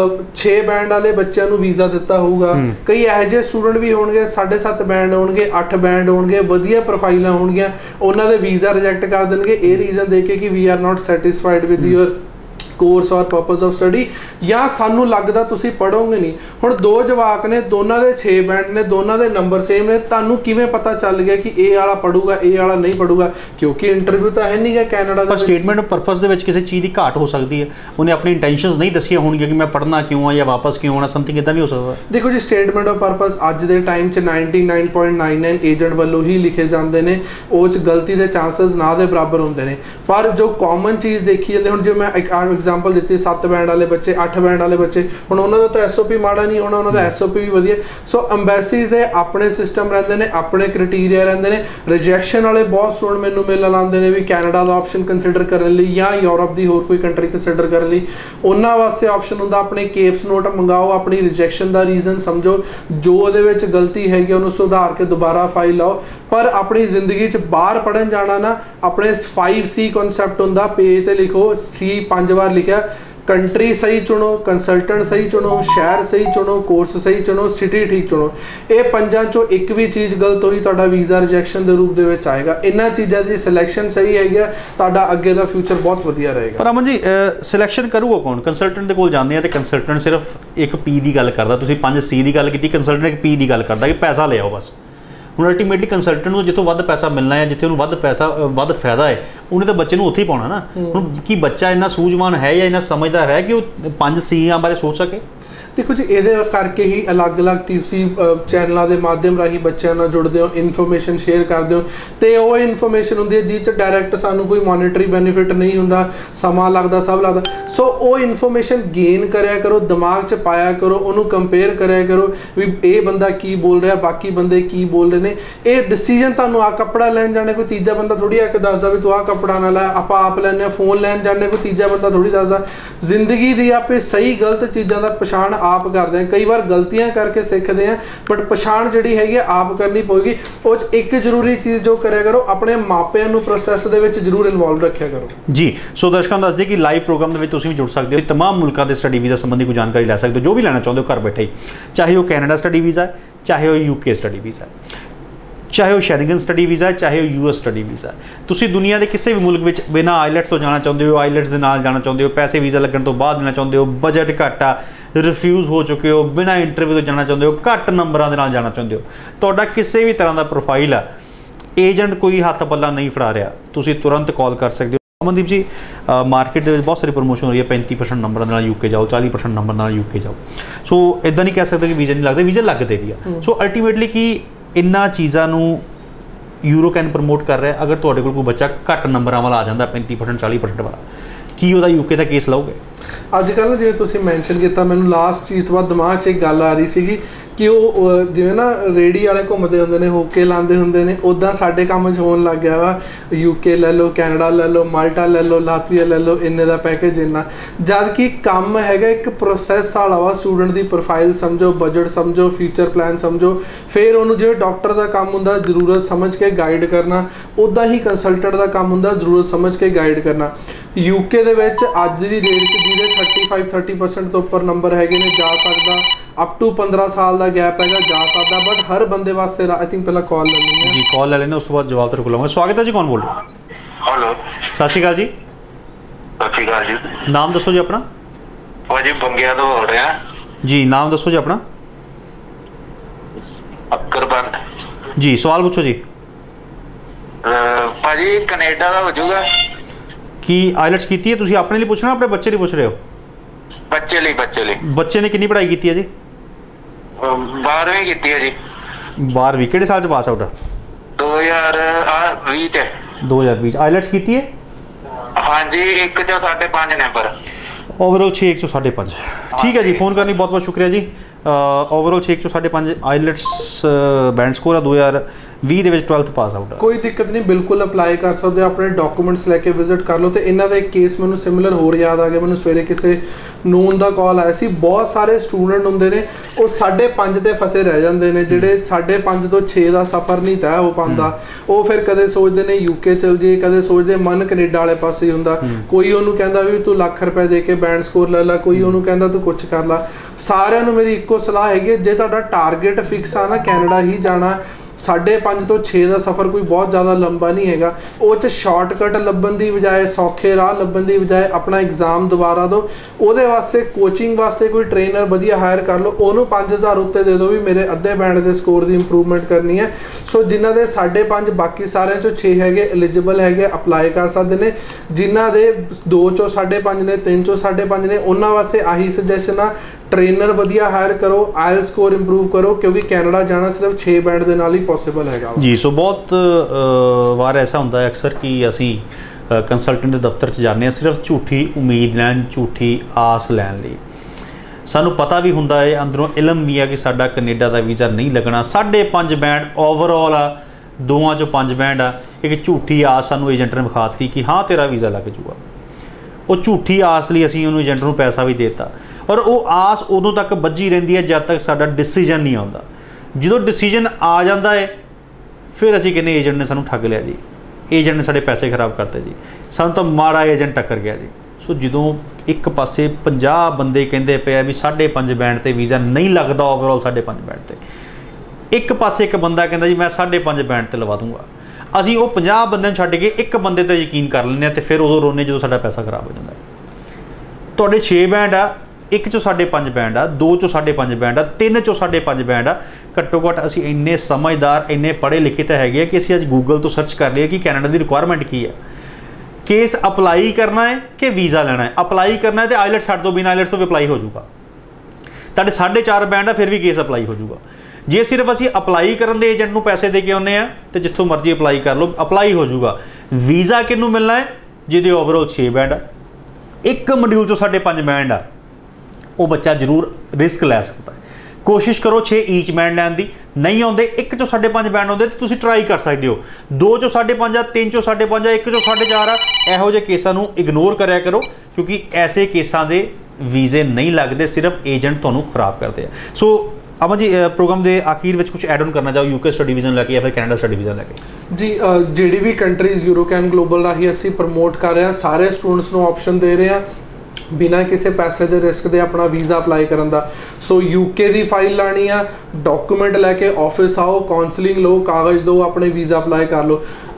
ਛੇ ਬੈਂਡ ਵਾਲੇ ਬੱਚਿਆਂ ਨੂੰ ਵੀਜ਼ਾ ਦਿੱਤਾ ਹੋਊਗਾ ਕਈ ਇਹੋ ਜਿਹੇ ਸਟੂਡੈਂਟ ਵੀ ਹੋਣਗੇ ਸਾਢੇ ਸੱਤ ਬੈਂਡ ਹੋਣਗੇ ਅੱਠ ਬੈਂਡ ਹੋਣਗੇ ਵਧੀਆ ਪ੍ਰੋਫਾਈਲਾਂ ਹੋਣਗੀਆਂ ਉਹਨਾਂ ਦੇ ਵੀਜ਼ਾ ਰਿਜੈਕਟ ਕਰ ਦੇਣਗੇ ਇਹ ਰੀਜ਼ਨ ਦੇ ਕੇ ਕਿ we are not satisfied with your course or purpose of study ਜਾਂ ਸਾਨੂੰ ਲੱਗਦਾ ਤੁਸੀਂ ਪੜ੍ਹੋਗੇ ਨਹੀਂ ਹੁਣ ਦੋ ਜਵਾਕ ਨੇ ਦੋਨਾਂ ਦੇ ਛੇ ਬੈਂਡ ਨੇ ਦੋਨਾਂ ਦੇ ਨੰਬਰ ਸੇਮ ਨੇ ਤੁਹਾਨੂੰ ਕਿਵੇਂ ਪਤਾ ਚੱਲ ਗਿਆ ਕਿ ਇਹ ਵਾਲਾ ਪੜੂਗਾ ਇਹ ਵਾਲਾ ਨਹੀਂ ਪੜੂਗਾ ਕਿਉਂਕਿ ਇੰਟਰਵਿਊ ਤਾਂ ਹੈ ਨਹੀਂ ਗਾ ਕੈਨੇਡਾ ਦਾ ਸਟੇਟਮੈਂਟ ਆਫ ਪਰਪਸ ਦੇ ਵਿੱਚ ਕਿਸੇ ਚੀਜ਼ ਦੀ ਘਾਟ ਹੋ ਸਕਦੀ ਹੈ ਉਹਨੇ ਆਪਣੀ ਇੰਟੈਂਸ਼ਨਸ ਨਹੀਂ ਦੱਸੀਆਂ ਹੋਣਗੀਆਂ ਕਿ ਮੈਂ ਪੜ੍ਹਨਾ ਕਿਉਂ ਆ ਜਾਂ ਵਾਪਸ ਕਿਉਂ ਆਉਣਾ ਸਮਥਿੰਗ ਇਦਾਂ ਵੀ ਹੋ ਸਕਦਾ ਦੇਖੋ ਜੀ ਸਟੇਟਮੈਂਟ ਆਫ ਪਰਪਸ ਅੱਜ ਦੇ ਟਾਈਮ 'ਚ ninety nine point nine nine agent ਵੱਲੋਂ ਹੀ ਲਿਖੇ ਜਾਂਦੇ ਨੇ ਉਹ 'ਚ ਗਲਤੀ ਦੇ ਚਾਂਸਸ ਨਾ ਦੇ ਬਰਾਬਰ ਹੁੰਦੇ ਨੇ ਪਰ ਜੋ ਕਾਮਨ ਚੀਜ਼ ਦੇਖੀ ਜਾਂਦੇ ਹੁਣ ਜੇ ਮੈਂ ਇੱਕ ਐਗਜ਼ਾਮਪਲ ਦਿੱਤੀ ਸੱਤ ਬੈਂਡ ਵਾਲੇ ਬੱਚੇ ਅੱਠ ਬੈਂਡ ਵਾਲੇ ਬੱਚੇ ਹੁਣ ਉਹਨਾਂ ਦਾ ਤਾਂ ਐਸਓਪੀ ਮਾੜਾ ਨਹੀਂ ਹੋਣਾ ਉਹਨਾਂ ਦਾ ਐਸਓਪੀ ਵੀ ਵਧੀਆ ਸੋ ਅੰਬੈਸੀਜ਼ ਹੈ ਆਪਣੇ ਸਿਸਟਮ ਰਹਿੰਦੇ ਨੇ ਆਪਣੇ ਕ੍ਰਾਈਟੇਰੀਆ ਰਹਿੰਦੇ ਨੇ ਰਿਜੈਕਸ਼ਨ ਵਾਲੇ ਬਹੁਤ ਸਟੂਡੈਂਟ ਮੈਨੂੰ ਮਿਲਣ ਆਉਂਦੇ ਨੇ ਵੀ ਕੈਨੇਡਾ ਦਾ ਆਪਸ਼ਨ ਕੰਸੀਡਰ ਕਰਨ ਲਈ ਜਾਂ ਯੂਰਪ ਦੀ ਹੋਰ ਕੋਈ ਕੰਟਰੀ ਕੰਸੀਡਰ ਕਰਨ ਲਈ ਉਹਨਾਂ ਵਾਸਤੇ ਆਪਸ਼ਨ ਹੁੰਦਾ ਆਪਣੇ ਕੇਪਸ ਨੋਟ ਮੰਗਾਓ ਆਪਣੀ ਰਿਜੈਕਸ਼ਨ ਦਾ ਰੀਜ਼ਨ ਸਮਝੋ ਜੋ ਉਹਦੇ ਵਿੱਚ ਗਲਤੀ ਹੈਗੀ ਉਹਨੂੰ ਸੁਧਾਰ ਕੇ ਦੁਬਾਰਾ ਫਾਈਲ ਲਾਓ ਪਰ ਆਪਣੀ ਜ਼ਿੰਦਗੀ 'ਚ ਬਾਹਰ ਪੜ੍ਹਨ ਜਾਣਾ ਨਾ ਆਪਣੇ ਫਾਈਵ ਸੀ ਕਨਸੈਪਟ ਹੁੰਦਾ ਪੇਜ ਤੇ ਲਿਖੋ ਸੀ ਪੰਜ ਵਾਰ ਲਿਖਿਆ ਕੰਟਰੀ ਸਹੀ ਚੁਣੋ ਕੰਸਲਟੈਂਟ ਸਹੀ ਚੁਣੋ ਸ਼ਹਿਰ ਸਹੀ ਚੁਣੋ ਕੋਰਸ ਸਹੀ ਚੁਣੋ ਸਿਟੀ ਠੀਕ ਚੁਣੋ ਇਹ ਪੰਜਾਂ ਚੋਂ ਇੱਕ ਵੀ ਚੀਜ਼ ਗਲਤ ਹੋਈ ਤੁਹਾਡਾ ਵੀਜ਼ਾ ਰਿਜੈਕਸ਼ਨ ਦੇ ਰੂਪ ਦੇ ਵਿੱਚ ਆਏਗਾ ਇਹਨਾਂ ਚੀਜ਼ਾਂ ਦੀ ਸਿਲੈਕਸ਼ਨ ਸਹੀ ਹੈਗੀ ਤੁਹਾਡਾ ਅੱਗੇ ਦਾ ਫਿਊਚਰ ਬਹੁਤ ਵਧੀਆ ਰਹੇਗਾ ਪਰ ਅਮਨ ਜੀ ਸਿਲੈਕਸ਼ਨ ਕਰੂਗਾ ਕੌਣ ਕੰਸਲਟੈਂਟ ਦੇ ਕੋਲ ਜਾਂਦੇ ਆ ਤੇ ਕੰਸਲਟੈਂਟ ਸਿਰਫ ਇੱਕ ਪੀ ਦੀ ਗੱਲ ਕਰਦਾ ਤੁਸੀਂ ਪੰਜ ਸੀ ਦੀ ਗੱਲ ਕੀਤੀ ਕੰਸਲਟੈਂਟ ਇੱਕ ਪੀ ਦੀ ਗੱਲ ਕਰਦਾ ਕਿ ਪੈਸਾ ਲਿਆਓ ਬਸ ਹੁਣ ਅਲਟੀਮੇਟਲੀ ਕੰਸਲਟੈਂਟ ਨੂੰ ਜਿੱਥੋਂ ਵੱਧ ਪੈਸਾ ਮਿਲਣਾ ਹੈ ਜਿੱਥੇ ਉਹਨੂੰ ਵੱਧ ਪੈਸਾ ਵੱਧ ਫਾਇਦਾ ਹੈ ਉਹਨੇ ਤਾਂ ਬੱਚੇ ਨੂੰ ਉੱਥੇ ਹੀ ਪਾਉਣਾ ਨਾ ਹੁਣ ਕੀ ਬੱਚਾ ਇੰਨਾ ਸੂਝਵਾਨ ਹੈ ਜਾਂ ਇੰਨਾ ਸਮਝਦਾਰ ਹੈ ਕਿ ਉਹ ਪੰਜ ਸੀਆਂ ਬਾਰੇ ਸੋਚ ਸਕੇ ਦੇਖੋ ਜੀ ਇਹਦੇ ਕਰਕੇ ਹੀ ਅਲੱਗ-ਅਲੱਗ ਤੁਸੀਂ ਚੈਨਲਾਂ ਦੇ ਮਾਧਿਅਮ ਰਾਹੀਂ ਬੱਚਿਆਂ ਨਾਲ ਜੁੜਦੇ ਹੋ ਇਨਫੋਰਮੇਸ਼ਨ ਸ਼ੇਅਰ ਕਰਦੇ ਹੋ ਤੇ ਉਹ ਇਨਫੋਰਮੇਸ਼ਨ ਹੁੰਦੀ ਹੈ ਜਿਸ 'ਚ ਡਾਇਰੈਕਟ ਸਾਨੂੰ ਕੋਈ ਮੋਨਿਟਰੀ ਬੈਨੀਫਿਟ ਨਹੀਂ ਹੁੰਦਾ ਸਮਾਂ ਲੱਗਦਾ ਸਭ ਲੱਗਦਾ ਸੋ ਉਹ ਇਨਫੋਰਮੇਸ਼ਨ ਗੇਨ ਕਰਿਆ ਕਰੋ ਦਿਮਾਗ 'ਚ ਪਾਇਆ ਕਰੋ ਉਹਨੂੰ ਕੰਪੇਅਰ ਕਰਿਆ ਕਰੋ ਵੀ ਇਹ ਬੰਦਾ ਕੀ ਬੋਲ ਰਿਹਾ ਬਾਕੀ ਬੰਦੇ ਕੀ ਬੋਲ ਰਹੇ ਨੇ ਇਹ ਡਿਸੀਜਨ ਤੁਹਾਨੂੰ ਆ ਕੱਪੜਾ ਲੈਣ ਜਾਣੇ ਕੋਈ ਤੀਜਾ ਬੰਦਾ ਥੋੜੀ ਆ ਕੇ ਦੱਸਦਾ ਵੀ ਤੂੰ ਆਹ ਕੱਪੜਾ ਨਾ ਲੈ ਆਪਾਂ ਆਪ ਲੈਣੇ ਫੋਨ ਲੈਣ ਜਾਣੇ ਕੋਈ ਤੀਜਾ ਬੰਦਾ ਥੋੜੀ ਦੱਸਦਾ ਜ਼ਿੰਦਗੀ ਦੀ ਆਪੇ ਸਹੀ ਗਲਤ ਚੀਜ਼ਾਂ ਦਾ ਪਛਾਣ ਆਪ ਕਰਦੇ ਹਾਂ ਕਈ ਵਾਰ ਗਲਤੀਆਂ ਕਰਕੇ ਸਿੱਖਦੇ ਹਾਂ ਬਟ ਪਛਾਣ ਜਿਹੜੀ ਹੈਗੀ ਆਪ ਕਰਨੀ ਪਊਗੀ ਉਹ 'ਚ ਇੱਕ ਜ਼ਰੂਰੀ ਚੀਜ਼ ਜੋ ਕਰਿਆ ਕਰੋ ਆਪਣੇ ਮਾਪਿਆਂ ਨੂੰ ਪ੍ਰੋਸੈਸ ਦੇ ਵਿੱਚ ਜ਼ਰੂਰ ਇਨਵੋਲਵ ਰੱਖਿਆ ਕਰੋ ਜੀ ਸੋ ਦਰਸ਼ਕਾਂ ਨੂੰ ਦੱਸ ਦਈਏ ਕਿ ਲਾਈਵ ਪ੍ਰੋਗਰਾਮ ਦੇ ਵਿੱਚ ਤੁਸੀਂ ਵੀ ਜੁੜ ਸਕਦੇ ਹੋ ਤਮਾਮ ਮੁਲਕਾਂ ਦੇ ਸਟੱਡੀ ਵੀਜ਼ਾ ਸੰਬੰਧੀ ਕੋਈ ਜਾਣਕਾਰੀ ਲੈ ਸਕਦੇ ਹੋ ਜੋ ਵੀ ਲੈਣਾ ਚਾਹੁੰਦੇ ਹੋ ਘਰ ਬੈਠੇ ਹੀ ਚਾਹੇ ਉਹ ਕੈਨੇਡਾ ਸਟੱਡੀ ਵੀਜ਼ਾ ਹੈ ਚਾਹੇ ਉਹ ਯੂਕੇ ਸਟੱਡੀ ਵੀਜ਼ਾ ਹੈ ਚਾਹੇ ਉਹ ਸ਼ੈਂਗਨ ਸਟੱਡੀ ਵੀਜ਼ਾ ਚਾਹੇ ਉਹ ਯੂਐਸ ਸਟੱਡੀ ਵੀਜ਼ਾ ਤੁਸੀਂ ਦੁਨੀਆ ਦੇ ਕਿਸੇ ਵੀ ਮੁਲਕ ਵਿੱਚ ਬਿਨਾਂ ਆਈਲੈਟਸ ਤੋਂ ਜਾਣਾ ਚਾਹੁੰਦੇ ਹੋ ਆਈਲੈਟਸ ਦੇ ਨਾਲ ਜਾਣਾ ਚਾਹੁੰਦੇ ਹੋ ਪੈਸੇ ਵੀਜ਼ਾ ਲੱਗਣ ਤੋਂ ਬਾਅਦ ਜਾਣਾ ਚਾਹੁੰਦੇ ਹੋ ਬਜਟ ਘੱਟ ਆ ਰਿਫਿਊਜ਼ ਹੋ ਚੁੱਕੇ ਹੋ ਬਿਨਾਂ ਇੰਟਰਵਿਊ ਤੋਂ ਜਾਣਾ ਚਾਹੁੰਦੇ ਹੋ ਘੱਟ ਨੰਬਰਾਂ ਦੇ ਨਾਲ ਜਾਣਾ ਚਾਹੁੰਦੇ ਹੋ ਤੁਹਾਡਾ ਕਿਸੇ ਵੀ ਤਰ੍ਹਾਂ ਦਾ ਪ੍ਰੋਫਾਈਲ ਆ ਏਜੰਟ ਕੋਈ ਹੱਥ ਪੱਲਾ ਨਹੀਂ ਫੜਾ ਰਿਹਾ ਤੁਸੀਂ ਤੁਰੰਤ ਕਾਲ ਕਰ ਸਕਦੇ ਹੋ ਅਮਨਦੀਪ ਜੀ ਮਾਰਕੀਟ ਦੇ ਵਿੱਚ ਬਹੁਤ ਸਾਰੀ ਪ੍ਰਮੋਸ਼ਨ ਹੋ ਰਹੀ ਹੈ ਪੈਂਤੀ ਪਰਸੈਂਟ ਨੰਬਰਾਂ ਨਾਲ ਯੂਕੇ ਜਾਓ, ਚਾਲੀ ਪਰਸੈਂਟ ਨੰਬਰ ਨਾਲ ਯੂਕੇ ਜਾਓ। ਸੋ ਇਦਾਂ ਨਹੀਂ ਕਹਿ ਸਕਦੇ ਕਿ ਵੀਜ਼ਾ ਨਹੀਂ ਲੱਗਦੇ, ਵੀਜ਼ਾ ਲੱਗਦੇ ਵੀ ਆ। ਸੋ ਅਲਟੀਮੇਟਲੀ ਕੀ ਇਹਨਾਂ ਚੀਜ਼ਾਂ ਨੂੰ ਯੂਰੋਕੈਨ ਪ੍ਰਮੋਟ ਕਰ ਰਿਹਾ? ਅਗਰ ਤੁਹਾਡੇ ਕੋਲ ਕੋਈ ਬੱਚਾ ਘੱਟ ਨੰਬਰਾਂ ਵਾਲਾ ਆ ਜਾਂਦਾ ਪੈਂਤੀ ਪਰਸੈਂਟ ਚਾਲੀ ਪਰਸੈਂਟ ਵਾਲਾ, ਕੀ ਉਹਦਾ ਯੂਕੇ ਦਾ ਕੇਸ ਲਓਗੇ? ਅੱਜ ਕੱਲ੍ਹ ਜਿਵੇਂ ਤੁਸੀਂ ਮੈਂਸ਼ਨ ਕੀਤਾ, ਮੈਨੂੰ ਲਾਸਟ ਚੀਜ਼ ਤੋਂ ਬਾਅਦ ਦਿਮਾਗ 'ਚ ਇੱਕ ਗੱਲ ਆ ਰਹੀ ਸੀਗੀ ਕਿ ਉਹ ਜਿਵੇਂ ਨਾ ਰੇਹੜੀ ਵਾਲੇ ਘੁੰਮਦੇ ਹੁੰਦੇ ਨੇ, ਹੋਕੇ ਲਾਉਂਦੇ ਹੁੰਦੇ ਨੇ, ਉੱਦਾਂ ਸਾਡੇ ਕੰਮ 'ਚ ਹੋਣ ਲੱਗ ਗਿਆ ਵਾ। ਯੂਕੇ ਲੈ ਲਓ, ਕੈਨੇਡਾ ਲੈ ਲਓ, ਮਾਲਟਾ ਲੈ ਲਓ, ਲਾਤਵੀਆ ਲੈ ਲਓ, ਇੰਨੇ ਦਾ ਪੈਕੇਜ ਇੰਨਾ। ਜਦ ਕਿ ਕੰਮ ਹੈਗਾ ਇੱਕ ਪ੍ਰੋਸੈਸ ਵਾਲਾ ਵਾ। ਸਟੂਡੈਂਟ ਦੀ ਪ੍ਰੋਫਾਈਲ ਸਮਝੋ, ਬਜਟ ਸਮਝੋ, ਫਿਊਚਰ ਪਲਾਨ ਸਮਝੋ, ਫਿਰ ਉਹਨੂੰ ਜਿਵੇਂ ਡਾਕਟਰ ਦਾ ਕੰਮ ਹੁੰਦਾ ਜ਼ਰੂਰਤ ਸਮਝ ਕੇ ਗਾਈਡ ਕਰਨਾ, ਉੱਦਾਂ ਹੀ ਕੰਸਲਟੈਂਟ ਦਾ ਕੰਮ ਹੁੰਦਾ ਜ਼ਰੂਰਤ ਸਮਝ ਕੇ ਗਾਈਡ ਕਰਨਾ। ਯੂਕੇ ਦੇ ਵਿੱਚ ਅੱਜ ਦੀ ਰੇਟ 'ਚ ਜਿਹਦੇ ਥਰਟੀ ਫਾਈਵ ਥਰਟੀ ਪਰਸੈਂਟ ਤੋਂ ਉੱਪਰ ਨੰਬਰ ਹੈਗੇ ਨੇ ਜਾ ਸਕਦਾ, ਅਪ ਟੂ ਪੰਦਰਾਂ ਸਾਲ ਦਾ ਗੈਪ ਹੈਗਾ ਜਾ ਸਕਦਾ, ਬਟ ਹਰ ਬੰਦੇ ਵਾਸਤੇ ਆਈ ਥਿੰਕ ਪਹਿਲਾਂ ਕਾਲ ਲੈ ਲੈਂਦੇ ਹਾਂ ਜੀ। ਕਾਲ ਲੈ ਲੈਂਦੇ, ਉਸ ਤੋਂ ਬਾਅਦ ਜਵਾਬ ਤੇਰੇ ਕੋਲ ਆਵਾਂਗੇ। ਸਵਾਗਤ ਹੈ ਜੀ, ਕੌਣ ਬੋਲ ਰਿਹਾ? ਹੈਲੋ, ਸਤਿ ਸ਼੍ਰੀ ਅਕਾਲ ਜੀ। ਸਤਿ ਸ਼੍ਰੀ ਅਕਾਲ ਜੀ। ਨਾਮ ਦੱਸੋ ਜੀ ਆਪਣਾ? ਭਾਜੀ ਬੰਗਿਆ ਤੋਂ ਬੋਲ ਰਿਹਾ ਜੀ। ਨਾਮ ਦੱਸੋ ਜੀ ਆਪਣਾ? ਅਕਰਬੰਦ ਜੀ। ਸਵਾਲ ਪੁੱਛੋ ਜੀ। ਭਾਜੀ ਕੈਨੇਡਾ ਦਾ ਹੋ ਜਾਊਗਾ? ਕੀ ਆਈਲੈਟਸ ਕੀਤੀ ਹੈ ਤੁਸੀਂ? ਆਪਣੇ ਲਈ ਪੁੱਛਣਾ, ਆਪਣੇ ਬੱਚੇ ਲਈ ਪੁੱਛ ਰਹੇ ਹੋ? ਬੱਚੇ ਲਈ। ਬੱਚੇ ਲਈ। ਬੱਚੇ ਨੇ ਕਿੰਨੀ ਪੜ੍ਹਾਈ ਕੀਤੀ ਹੈ ਜੀ? ਬਾਰਵੀਂ ਕੀਤੀ ਹੈ ਜੀ। ਬਾਰਵੀਂ ਕਿਹੜੇ ਸਾਲ 'ਚ ਪਾਸ ਆਊਟ ਆ? ਦੋ ਹਜ਼ਾਰ ਵੀਹ 'ਚ। ਦੋ ਹਜ਼ਾਰ ਵੀਹ 'ਚ ਆਈਲੈਟਸ ਕੀਤੀ ਹੈ? ਹਾਂਜੀ, ਇੱਕ ਚੋਂ ਸਾਢੇ ਪੰਜ ਨੰਬਰ। ਓਵਰਆਲ ਛੇ ਇੱਕ ਸੌ ਸਾਢੇ ਪੰਜ। ਠੀਕ ਹੈ ਜੀ, ਫੋਨ ਕਰਨ ਲਈ ਬਹੁਤ ਬਹੁਤ ਸ਼ੁਕਰੀਆ ਜੀ। ਓਵਰਆਲ ਛੇ ਇੱਕ ਸੌ ਸਾਢੇ ਪੰਜ ਆਈਲੈਟਸ ਬੈਂਡ ਸਕੋਰ ਆ, ਦੋ ਹਜ਼ਾਰ ਵੀਹ ਦੇ ਵਿੱਚ ਟਵੈਲਥ ਪਾਸ ਆਊਟ। ਕੋਈ ਦਿੱਕਤ ਨਹੀਂ, ਬਿਲਕੁਲ ਅਪਲਾਈ ਕਰ ਸਕਦੇ ਹੋ, ਆਪਣੇ ਡਾਕੂਮੈਂਟਸ ਲੈ ਕੇ ਵਿਜ਼ਿਟ ਕਰ ਲਓ। ਤੇ ਇਹਨਾਂ ਦਾ ਇੱਕ ਕੇਸ ਮੈਨੂੰ ਸਿਮਿਲਰ ਹੋਰ ਯਾਦ ਆ ਗਿਆ। ਮੈਨੂੰ ਸਵੇਰੇ ਕਿਸੇ ਨੂਨ ਦਾ ਕਾਲ ਆਇਆ ਸੀ। ਬਹੁਤ ਸਾਰੇ ਸਟੂਡੈਂਟ ਹੁੰਦੇ ਨੇ ਉਹ ਸਾਢੇ ਪੰਜ ਤੇ ਫਸੇ ਰਹਿ ਜਾਂਦੇ ਨੇ, ਜਿਹੜੇ ਸਾਢੇ ਪੰਜ ਤੋਂ ਛੇ ਦਾ ਸਫ਼ਰ ਨਹੀਂ ਤੈਅ ਹੋ ਪਾਉਂਦਾ। ਉਹ ਫਿਰ ਕਦੇ ਸੋਚਦੇ ਨੇ ਯੂਕੇ ਚਲ ਜਾਈਏ, ਕਦੇ ਸੋਚਦੇ ਮਨ ਕੈਨੇਡਾ ਵਾਲੇ ਪਾਸੇ ਹੀ ਹੁੰਦਾ। ਕੋਈ ਉਹਨੂੰ ਕਹਿੰਦਾ ਵੀ ਤੂੰ ਲੱਖ ਰੁਪਏ ਦੇ ਕੇ ਬੈਂਡ ਸਕੋਰ ਲੈ ਲਾ, ਕੋਈ ਉਹਨੂੰ ਕਹਿੰਦਾ ਤੂੰ ਕੁਛ ਕਰ ਲਾ। ਸਾਰਿਆਂ ਨੂੰ ਮੇਰੀ ਇੱਕੋ ਸਲਾਹ ਹੈਗੀ, ਜੇ ਤੁਹਾਡਾ ਟਾਰਗੇਟ ਫਿਕਸ ਆ ਨਾ ਕੈਨੇਡਾ ਹੀ ਜਾਣਾ, ਸਾਢੇ ਪੰਜ ਤੋਂ ਛੇ ਦਾ ਸਫ਼ਰ ਕੋਈ ਬਹੁਤ ਜ਼ਿਆਦਾ ਲੰਬਾ ਨਹੀਂ ਹੈਗਾ। ਉਹ 'ਚ ਸ਼ਾਰਟਕਟ ਲੱਭਣ ਦੀ ਬਜਾਏ, ਸੌਖੇ ਰਾਹ ਲੱਭਣ ਦੀ ਬਜਾਏ ਆਪਣਾ ਐਗਜ਼ਾਮ ਦੁਬਾਰਾ ਦਿਓ। ਉਹਦੇ ਵਾਸਤੇ ਕੋਚਿੰਗ ਵਾਸਤੇ ਕੋਈ ਟ੍ਰੇਨਰ ਵਧੀਆ ਹਾਇਰ ਕਰ ਲਓ, ਉਹਨੂੰ ਪੰਜ ਹਜ਼ਾਰ ਉੱਤੇ ਦੇ ਦਿਓ ਵੀ ਮੇਰੇ ਅੱਧੇ ਬੈਂਡ ਦੇ ਸਕੋਰ ਦੀ ਇੰਪਰੂਵਮੈਂਟ ਕਰਨੀ ਹੈ। ਸੋ ਜਿਨ੍ਹਾਂ ਦੇ ਸਾਢੇ ਪੰਜ, ਬਾਕੀ ਸਾਰਿਆਂ 'ਚੋਂ ਛੇ ਹੈਗੇ ਐਲੀਜੀਬਲ ਹੈਗੇ, ਅਪਲਾਈ ਕਰ ਸਕਦੇ ਨੇ। ਜਿਨ੍ਹਾਂ ਦੇ ਦੋ 'ਚੋਂ ਸਾਢੇ ਪੰਜ ਨੇ, ਤਿੰਨ 'ਚੋਂ ਸਾਢੇ ਪੰਜ ਨੇ, ਉਹਨਾਂ ਵਾਸਤੇ ਆਹੀ ਸੁਜੈਸ਼ਨ ਆ, ਟ੍ਰੇਨਰ ਵਧੀਆ ਹਾਇਰ ਕਰੋ, ਆਇਲ ਸਕੋਰ ਇੰਪਰੂਵ ਕਰੋ, ਕਿਉਂਕਿ ਕੈਨੇਡਾ ਜਾਣਾ ਸਿਰਫ ਛੇ ਬੈਂਡ ਦੇ ਨਾਲ ਹੀ ਪੋਸੀਬਲ ਹੈਗਾ ਜੀ। ਸੋ ਬਹੁਤ ਵਾਰ ਐਸਾ ਹੁੰਦਾ ਹੈ ਅਕਸਰ ਕਿ ਅਸੀਂ ਕੰਸਲਟੈਂਟ ਦੇ ਦਫ਼ਤਰ 'ਚ ਜਾਂਦੇ ਹਾਂ ਸਿਰਫ ਝੂਠੀ ਉਮੀਦ ਲੈਣ, ਝੂਠੀ ਆਸ ਲੈਣ ਲਈ। ਸਾਨੂੰ ਪਤਾ ਵੀ ਹੁੰਦਾ ਹੈ, ਅੰਦਰੋਂ ਇਲਮ ਵੀ ਆ ਕਿ ਸਾਡਾ ਕੈਨੇਡਾ ਦਾ ਵੀਜ਼ਾ ਨਹੀਂ ਲੱਗਣਾ। ਸਾਢੇ ਪੰਜ ਬੈਂਡ ਓਵਰਆਲ ਆ, ਦੋਵਾਂ 'ਚੋਂ ਪੰਜ ਬੈਂਡ ਆ। ਇੱਕ ਝੂਠੀ ਆਸ ਸਾਨੂੰ ਏਜੰਟ ਨੇ ਵਿਖਾਤੀ ਕਿ ਹਾਂ ਤੇਰਾ ਵੀਜ਼ਾ ਲੱਗ ਜੂਗਾ। ਉਹ ਝੂਠੀ ਆਸ ਲਈ ਅਸੀਂ ਉਹਨੂੰ ਏਜੰਟ ਨੂੰ ਪੈਸਾ ਵੀ ਦੇ ਦਿੱਤਾ, ਔਰ ਉਹ ਆਸ ਉਦੋਂ ਤੱਕ ਬੱਝੀ ਰਹਿੰਦੀ ਹੈ ਜਦ ਤੱਕ ਸਾਡਾ ਡਿਸੀਜਨ ਨਹੀਂ ਆਉਂਦਾ। ਜਦੋਂ ਡਿਸੀਜਨ ਆ ਜਾਂਦਾ ਹੈ ਫਿਰ ਅਸੀਂ ਕਹਿੰਦੇ ਏਜੰਟ ਨੇ ਸਾਨੂੰ ਠੱਗ ਲਿਆ ਜੀ, ਏਜੰਟ ਨੇ ਸਾਡੇ ਪੈਸੇ ਖਰਾਬ ਕਰਤੇ ਜੀ, ਸਾਨੂੰ ਤਾਂ ਮਾੜਾ ਏਜੰਟ ਟੱਕਰ ਗਿਆ ਜੀ। ਸੋ ਜਦੋਂ ਇੱਕ ਪਾਸੇ ਪੰਜਾਹ ਬੰਦੇ ਕਹਿੰਦੇ ਪਏ ਆ ਵੀ ਸਾਢੇ ਪੰਜ ਬੈਂਡ 'ਤੇ ਵੀਜ਼ਾ ਨਹੀਂ ਲੱਗਦਾ, ਓਵਰਆਲ ਸਾਢੇ ਪੰਜ ਬੈਂਡ 'ਤੇ, ਇੱਕ ਪਾਸੇ ਇੱਕ ਬੰਦਾ ਕਹਿੰਦਾ ਜੀ ਮੈਂ ਸਾਢੇ ਪੰਜ ਬੈਂਡ 'ਤੇ ਲਵਾ ਦੂੰਗਾ। ਅਸੀਂ ਉਹ ਪੰਜਾਹ ਬੰਦਿਆਂ ਨੂੰ ਛੱਡ ਕੇ ਇੱਕ ਬੰਦੇ 'ਤੇ ਯਕੀਨ ਕਰ ਲੈਂਦੇ ਹਾਂ, ਅਤੇ ਫਿਰ ਉਦੋਂ ਰੋਨੇ ਜਦੋਂ ਸਾਡਾ ਪੈਸਾ ਖਰਾਬ ਹੋ ਜਾਂਦਾ। ਤੁਹਾਡੇ ਛੇ ਬੈਂਡ ਆ, ਇੱਕ 'ਚੋਂ ਸਾਢੇ ਪੰਜ ਬੈਂਡ ਆ, ਦੋ 'ਚੋਂ ਸਾਢੇ ਪੰਜ ਬੈਂਡ ਆ, ਤਿੰਨ 'ਚੋਂ ਸਾਢੇ ਪੰਜ ਬੈਂਡ ਆ। ਘੱਟੋ ਘੱਟ ਅਸੀਂ ਇੰਨੇ ਸਮਝਦਾਰ, ਇੰਨੇ ਪੜ੍ਹੇ ਲਿਖੇ ਤਾਂ ਹੈਗੇ ਆ ਕਿ ਅਸੀਂ ਅੱਜ ਗੂਗਲ ਤੋਂ ਸਰਚ ਕਰ ਲਈਏ ਕਿ ਕੈਨੇਡਾ ਦੀ ਰਿਕੁਆਇਰਮੈਂਟ ਕੀ ਹੈ। ਕੇਸ ਅਪਲਾਈ ਕਰਨਾ ਹੈ ਕਿ ਵੀਜ਼ਾ ਲੈਣਾ ਹੈ? ਅਪਲਾਈ ਕਰਨਾ ਹੈ ਅਤੇ ਆਈਲੈਟਸ ਛੱਡ ਦਿਓ, ਬਿਨਾਂ ਆਈਲੈਟਸ ਤੋਂ ਵੀ ਅਪਲਾਈ ਹੋ ਜਾਊਗਾ। ਤੁਹਾਡੇ ਸਾਢੇ ਚਾਰ ਬੈਂਡ ਆ, ਫਿਰ ਵੀ ਕੇਸ ਅਪਲਾਈ ਹੋ ਜਾਊਗਾ। ਜੇ ਸਿਰਫ ਅਸੀਂ ਅਪਲਾਈ ਕਰਨ ਦੇ ਏਜੰਟ ਨੂੰ ਪੈਸੇ ਦੇ ਕੇ ਆਉਂਦੇ ਹਾਂ ਤਾਂ ਜਿੱਥੋਂ ਮਰਜ਼ੀ ਅਪਲਾਈ ਕਰ ਲਓ, ਅਪਲਾਈ ਹੋ ਜਾਊਗਾ। ਵੀਜ਼ਾ ਕਿਹਨੂੰ ਮਿਲਣਾ ਹੈ? ਜਿਹਦੇ ਓਵਰਆਲ ਛੇ ਬੈਂਡ ਆ, ਇੱਕ ਮੋਡਿਊਲ 'ਚੋਂ ਸਾਢੇ ਪੰਜ ਬੈਂਡ ਆ, ਉਹ ਬੱਚਾ ਜ਼ਰੂਰ ਰਿਸਕ ਲੈ ਸਕਦਾ ਹੈ। ਕੋਸ਼ਿਸ਼ ਕਰੋ ਛੇ ਈਚ ਬੈਂਡ ਲੈਣ ਦੀ। ਨਹੀਂ ਆਉਂਦੇ, ਇੱਕ 'ਚੋਂ ਸਾਢੇ ਪੰਜ ਬੈਂਡ ਆਉਂਦੇ ਤਾਂ ਤੁਸੀਂ ਟਰਾਈ ਕਰ ਸਕਦੇ ਹੋ। ਦੋ 'ਚੋਂ ਸਾਢੇ ਪੰਜ ਆ, ਤਿੰਨ 'ਚੋਂ ਸਾਢੇ ਪੰਜ ਆ, ਇੱਕ 'ਚੋਂ ਸਾਢੇ ਚਾਰ ਆ, ਇਹੋ ਜਿਹੇ ਕੇਸਾਂ ਨੂੰ ਇਗਨੋਰ ਕਰਿਆ ਕਰੋ, ਕਿਉਂਕਿ ਐਸੇ ਕੇਸਾਂ ਦੇ ਵੀਜ਼ੇ ਨਹੀਂ ਲੱਗਦੇ, ਸਿਰਫ ਏਜੰਟ ਤੁਹਾਨੂੰ ਖਰਾਬ ਕਰਦੇ ਆ। ਸੋ ਅਮਨ ਜੀ, ਪ੍ਰੋਗਰਾਮ ਦੇ ਆਖਿਰ ਵਿੱਚ ਕੁਝ ਐਡ ਆਨ ਕਰਨਾ ਚਾਹੋ ਯੂਕੇ ਸਟੱਡੀ ਵੀਜ਼ਾ ਲੈ ਕੇ ਜਾਂ ਫਿਰ ਕੈਨੇਡਾ ਸਟੱਡੀ ਵੀਜ਼ਾ ਲੈ ਕੇ? ਜੀ, ਜਿਹੜੀ ਵੀ ਕੰਟਰੀਜ਼ ਯੂਰੋਕੈਨ ਗਲੋਬਲ ਰਾਹੀਂ ਅਸੀਂ ਪ੍ਰਮੋਟ ਕਰ ਰਹੇ ਹਾਂ, ਸਾਰੇ ਸਟੂਡੈਂਟਸ ਨੂੰ ਆਪਸ਼ਨ ਦੇ ਰਹੇ ਹਾਂ ਬਿਨਾਂ ਕਿਸੇ ਪੈਸੇ ਦੇ ਰਿਸਕ ਦੇ ਆਪਣਾ ਵੀਜ਼ਾ ਅਪਲਾਈ ਕਰਨ ਦਾ। ਸੋ ਯੂਕੇ ਦੀ ਫਾਈਲ ਲਾਣੀ ਆ, ਡਾਕੂਮੈਂਟ ਲੈ ਕੇ ਆਫਿਸ ਆਓ, ਕਾਉਂਸਲਿੰਗ ਲਓ, ਕਾਗਜ਼ ਦਿਓ, ਆਪਣੇ ਵੀਜ਼ਾ ਅਪਲਾਈ ਕਰ ਲਓ।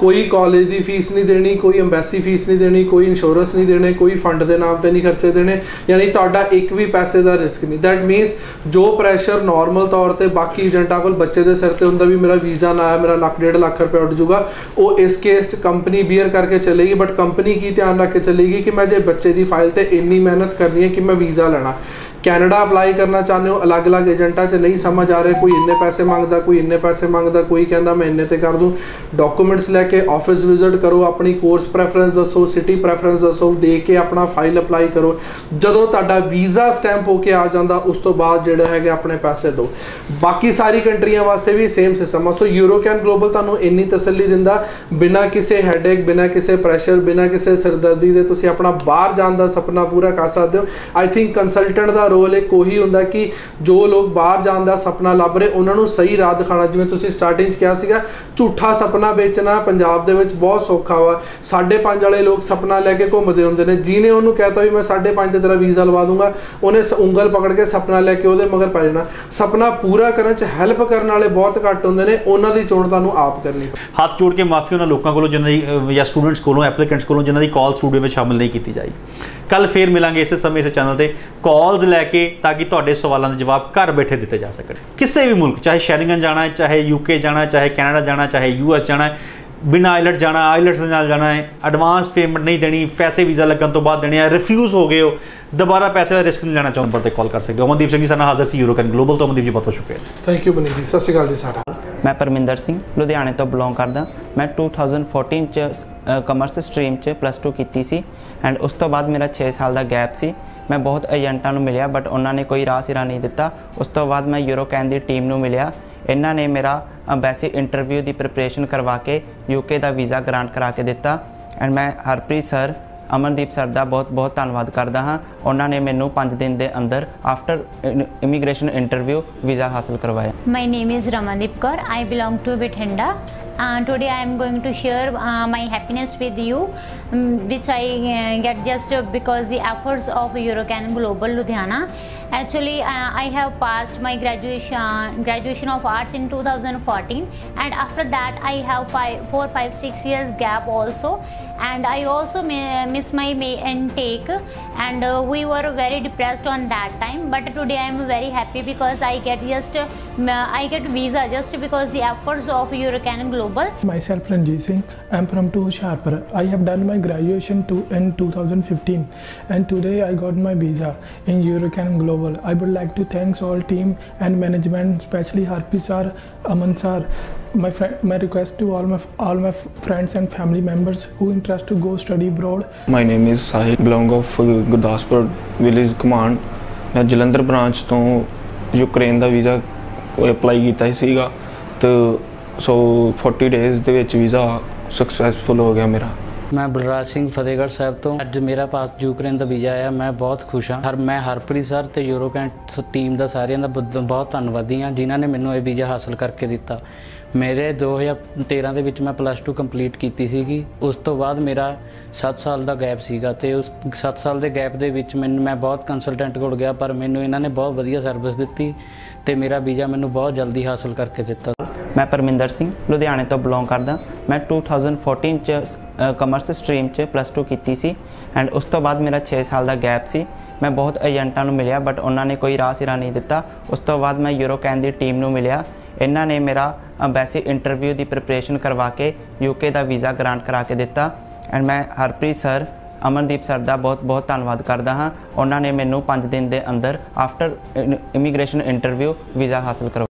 कोई कॉलेज की फीस नहीं देनी, कोई अंबैसी फीस नहीं देनी, कोई इंश्योरेंस नहीं देने, कोई फंड के नाम पर नहीं खर्चे देने, यानी तुहाडा एक भी पैसे का रिस्क नहीं। दैट मीनस जो प्रैशर नॉर्मल तौर पर बाकी एजेंटा को बच्चे के सिर पर होंदा भी मेरा वीज़ा ना आया, मेरा लख डेढ़ लख रुपया उठ जूगा, वो इस केस कंपनी बीयर करके चलेगी। बट कंपनी की ध्यान रख के चलेगी कि मैं जो बच्चे की फाइल पर इन्नी मेहनत करनी है कि मैं वीज़ा लेना। कैनेडा अप्लाई करना चाहते हो, अलग अलग एजेंटा च नहीं समझ आ रहे, कोई इन्ने पैसे मंगता, कोई इन्ने पैसे मंगता, कोई कहता मैं इन्ने ते कर दूँ। डॉक्यूमेंट्स लैके ऑफिस विजिट करो, अपनी कोर्स प्रैफरेंस दसो, सिटी प्रैफरेंस दसो, दे के अपना फाइल अप्लाई करो। जदों तुहाडा वीज़ा स्टैंप होके आ जाता उस तो बाद जिहड़े हैगे अपने पैसे दो। बाकी सारी कंट्रियां वास्ते भी सेम सिस्टम है। सो यूरोकैन ग्लोबल तुहानूं इन्नी तसल्ली दिंदा, बिना किसी हैडेक, बिना किसी प्रैशर, बिना किसी सिरदर्दी दे तुसीं अपना बाहर जाण दा सपना पूरा कर सकते हो। आई थिंक कंसलटेंट का रोल एक कोई होंदा कि जो लोग बाहर जाने का सपना लभ रहे उन्होंने सही राह दिखाना। जिवें तुसीं स्टार्टिंग कहा सीगा, झूठा सपना बेचना पंजाब दे विच बहुत सौखा वा। साढ़े पाँच वाले लोग सपना लैके घूमते होंदे ने, जिन्हें उन्होंने कहता भी मैं साढ़े पाँच तेरा वीज़ा लवा दूंगा, उन्हें उंगल पकड़ के सपना लैके उहदे मगर पै जाना। सपना पूरा करने च हैल्प करने वाले बहुत घट होंदे ने, उन्हां दी चोण तुहानूं आप करनी। हाथ जोड़ के माफ़ी उन्होंने लोगों को जिन्होंने या स्टूडेंट्स को एप्लीकेंट्स को जिन्होंने कॉल स्टूडियो में शामिल नहीं की जाएगी। कल फिर मिलांगे इस समय इस चैनल पर कॉल्स लैके, ताकि तुहाडे सवालों के जवाब घर बैठे दिते जा सकन। किसी भी मुल्क, चाहे शेरिंगन जाना है, चाहे यूके जाना है, चाहे कैनेडा जाना है, चाहे यूएस जाना है, बिना आइलट जाना, आइलट्स के नाल जाना है, एडवांस पेमेंट नहीं देनी, पैसे वीज़ा लगन तो बाद देने हैं, रिफ्यूज़ हो गए हो, दोबारा पैसे का रिस्क नहीं लेना चाहो, नंबर पर कॉल कर सकते हो। अमनदीप सिंह जी साना हाजिर सी यूरोकैन ग्लोबल तो। अमनदीप जी बहुत बहुत शुक्रिया। थैंक यू बनी जी, सत श्री अकाल जी सारा। मैं परमिंदर सिंह लुधियाने तो बिलोंग करदा। मैं टू थाउजेंड फोर्टीन च कमर्स स्ट्रीम च प्लस टू की सी एंड उस तो बाद मेरा छे साल का गैप सी। मैं बहुत एजेंटा मिलिया बट उन्होंने कोई राह सिरा नहीं दिता। उस तो बाद मैं यूरोकैन की टीम नूं मिलिया, इन्हां ने मेरा अंबैसी इंटरव्यू की प्रिपरेशन करवा के यूके का वीज़ा ग्रांट करा के दिता। एंड मैं हरप्रीत सर, अमनदीप सर का बहुत बहुत धन्यवाद करता हाँ। उन्होंने मैनू पाँच दिन के अंदर आफ्टर इमीग्रेशन इंटरव्यू वीज़ा हासिल करवाया। My name is Ramandeep Kaur. I belong to Bathinda. Uh, today I am going to share uh, my happiness with you, um, which I uh, get just because the efforts of Eurocan Global Ludhiana. Actually, uh, I have passed my graduation graduation of arts in two thousand fourteen, and after that I have five, four, five, six years gap also, and I also miss my May intake, and uh, we were very depressed on that time. But today I am very happy because I get just uh, I get visa just because the efforts of Eurocan Global. Myself Ranjit Singh. I am from to Hoshiarpur. I have done my graduation to in two thousand fifteen, and today I got my visa in Eurocan Global. I would like to thank all team and management, especially Harpi sir, Aman sir. My friend, my request to all my all my friends and family members who interest to go study abroad. My name is Sahil, belong of Gurdaspur village command. मैं Jalandhar branch तो Ukraine का visa apply किया सीगा तो so forty days ਦੇ ਵਿੱਚ visa successful ਹੋ ਗਿਆ ਮੇਰਾ। मैं बलराज सिंह फतेहगढ़ साहब तो अज मेरा पास यूक्रेन का वीज़ा आया, मैं बहुत खुश हाँ। हर मैं हरप्रीत सर तो यूरोकैन टीम का सारिਆਂ ਦਾ बहुत धन्नवादी हाँ जिन्हों ने मैनू ये वीज़ा हासिल करके दिता। मेरे दो हज़ार तेरह ਦੇ ਵਿੱਚ मैं प्लस टू कंप्लीट की ਸੀਗੀ। उस तो बाद मेरा सत्त साल का गैप ਸੀਗਾ ਤੇ उस सत्त साल के गैप ਦੇ ਵਿੱਚ ਮੈਨੂੰ मैं बहुत कंसलटेंट ਕੋਲ ਗਿਆ पर ਮੈਨੂੰ ਇਹਨਾਂ ਨੇ बहुत ਵਧੀਆ सर्विस दी ਤੇ मेरा वीज़ा ਮੈਨੂੰ बहुत जल्दी हासिल करके दिता। मैं परमिंदर सिंह लुधियाने तो बिलोंग करदा। मैं टू थाउजेंड फोर्टीन च कमर्स स्ट्रीम च प्लस टू की सी एंड उस तो बाद मेरा छे साल का गैप सी। मैं बहुत एजेंटा मिलिया बट उन्होंने कोई राह सिरा नहीं दिता। उस तो बाद मैं यूरोकैन की टीम नूं मिलिया, इन्हां ने मेरा अंबैसी इंटरव्यू की प्रिपरेशन करवा के यूके का वीज़ा ग्रांट करा के दिता। एंड मैं हरप्रीत सर, अमनदीप सर का बहुत बहुत धन्यवाद करता हाँ। उन्होंने मैनू पाँच दिन के अंदर आफ्टर इमीग्रेशन इंटरव्यू वीज़ा हासिल करवाया।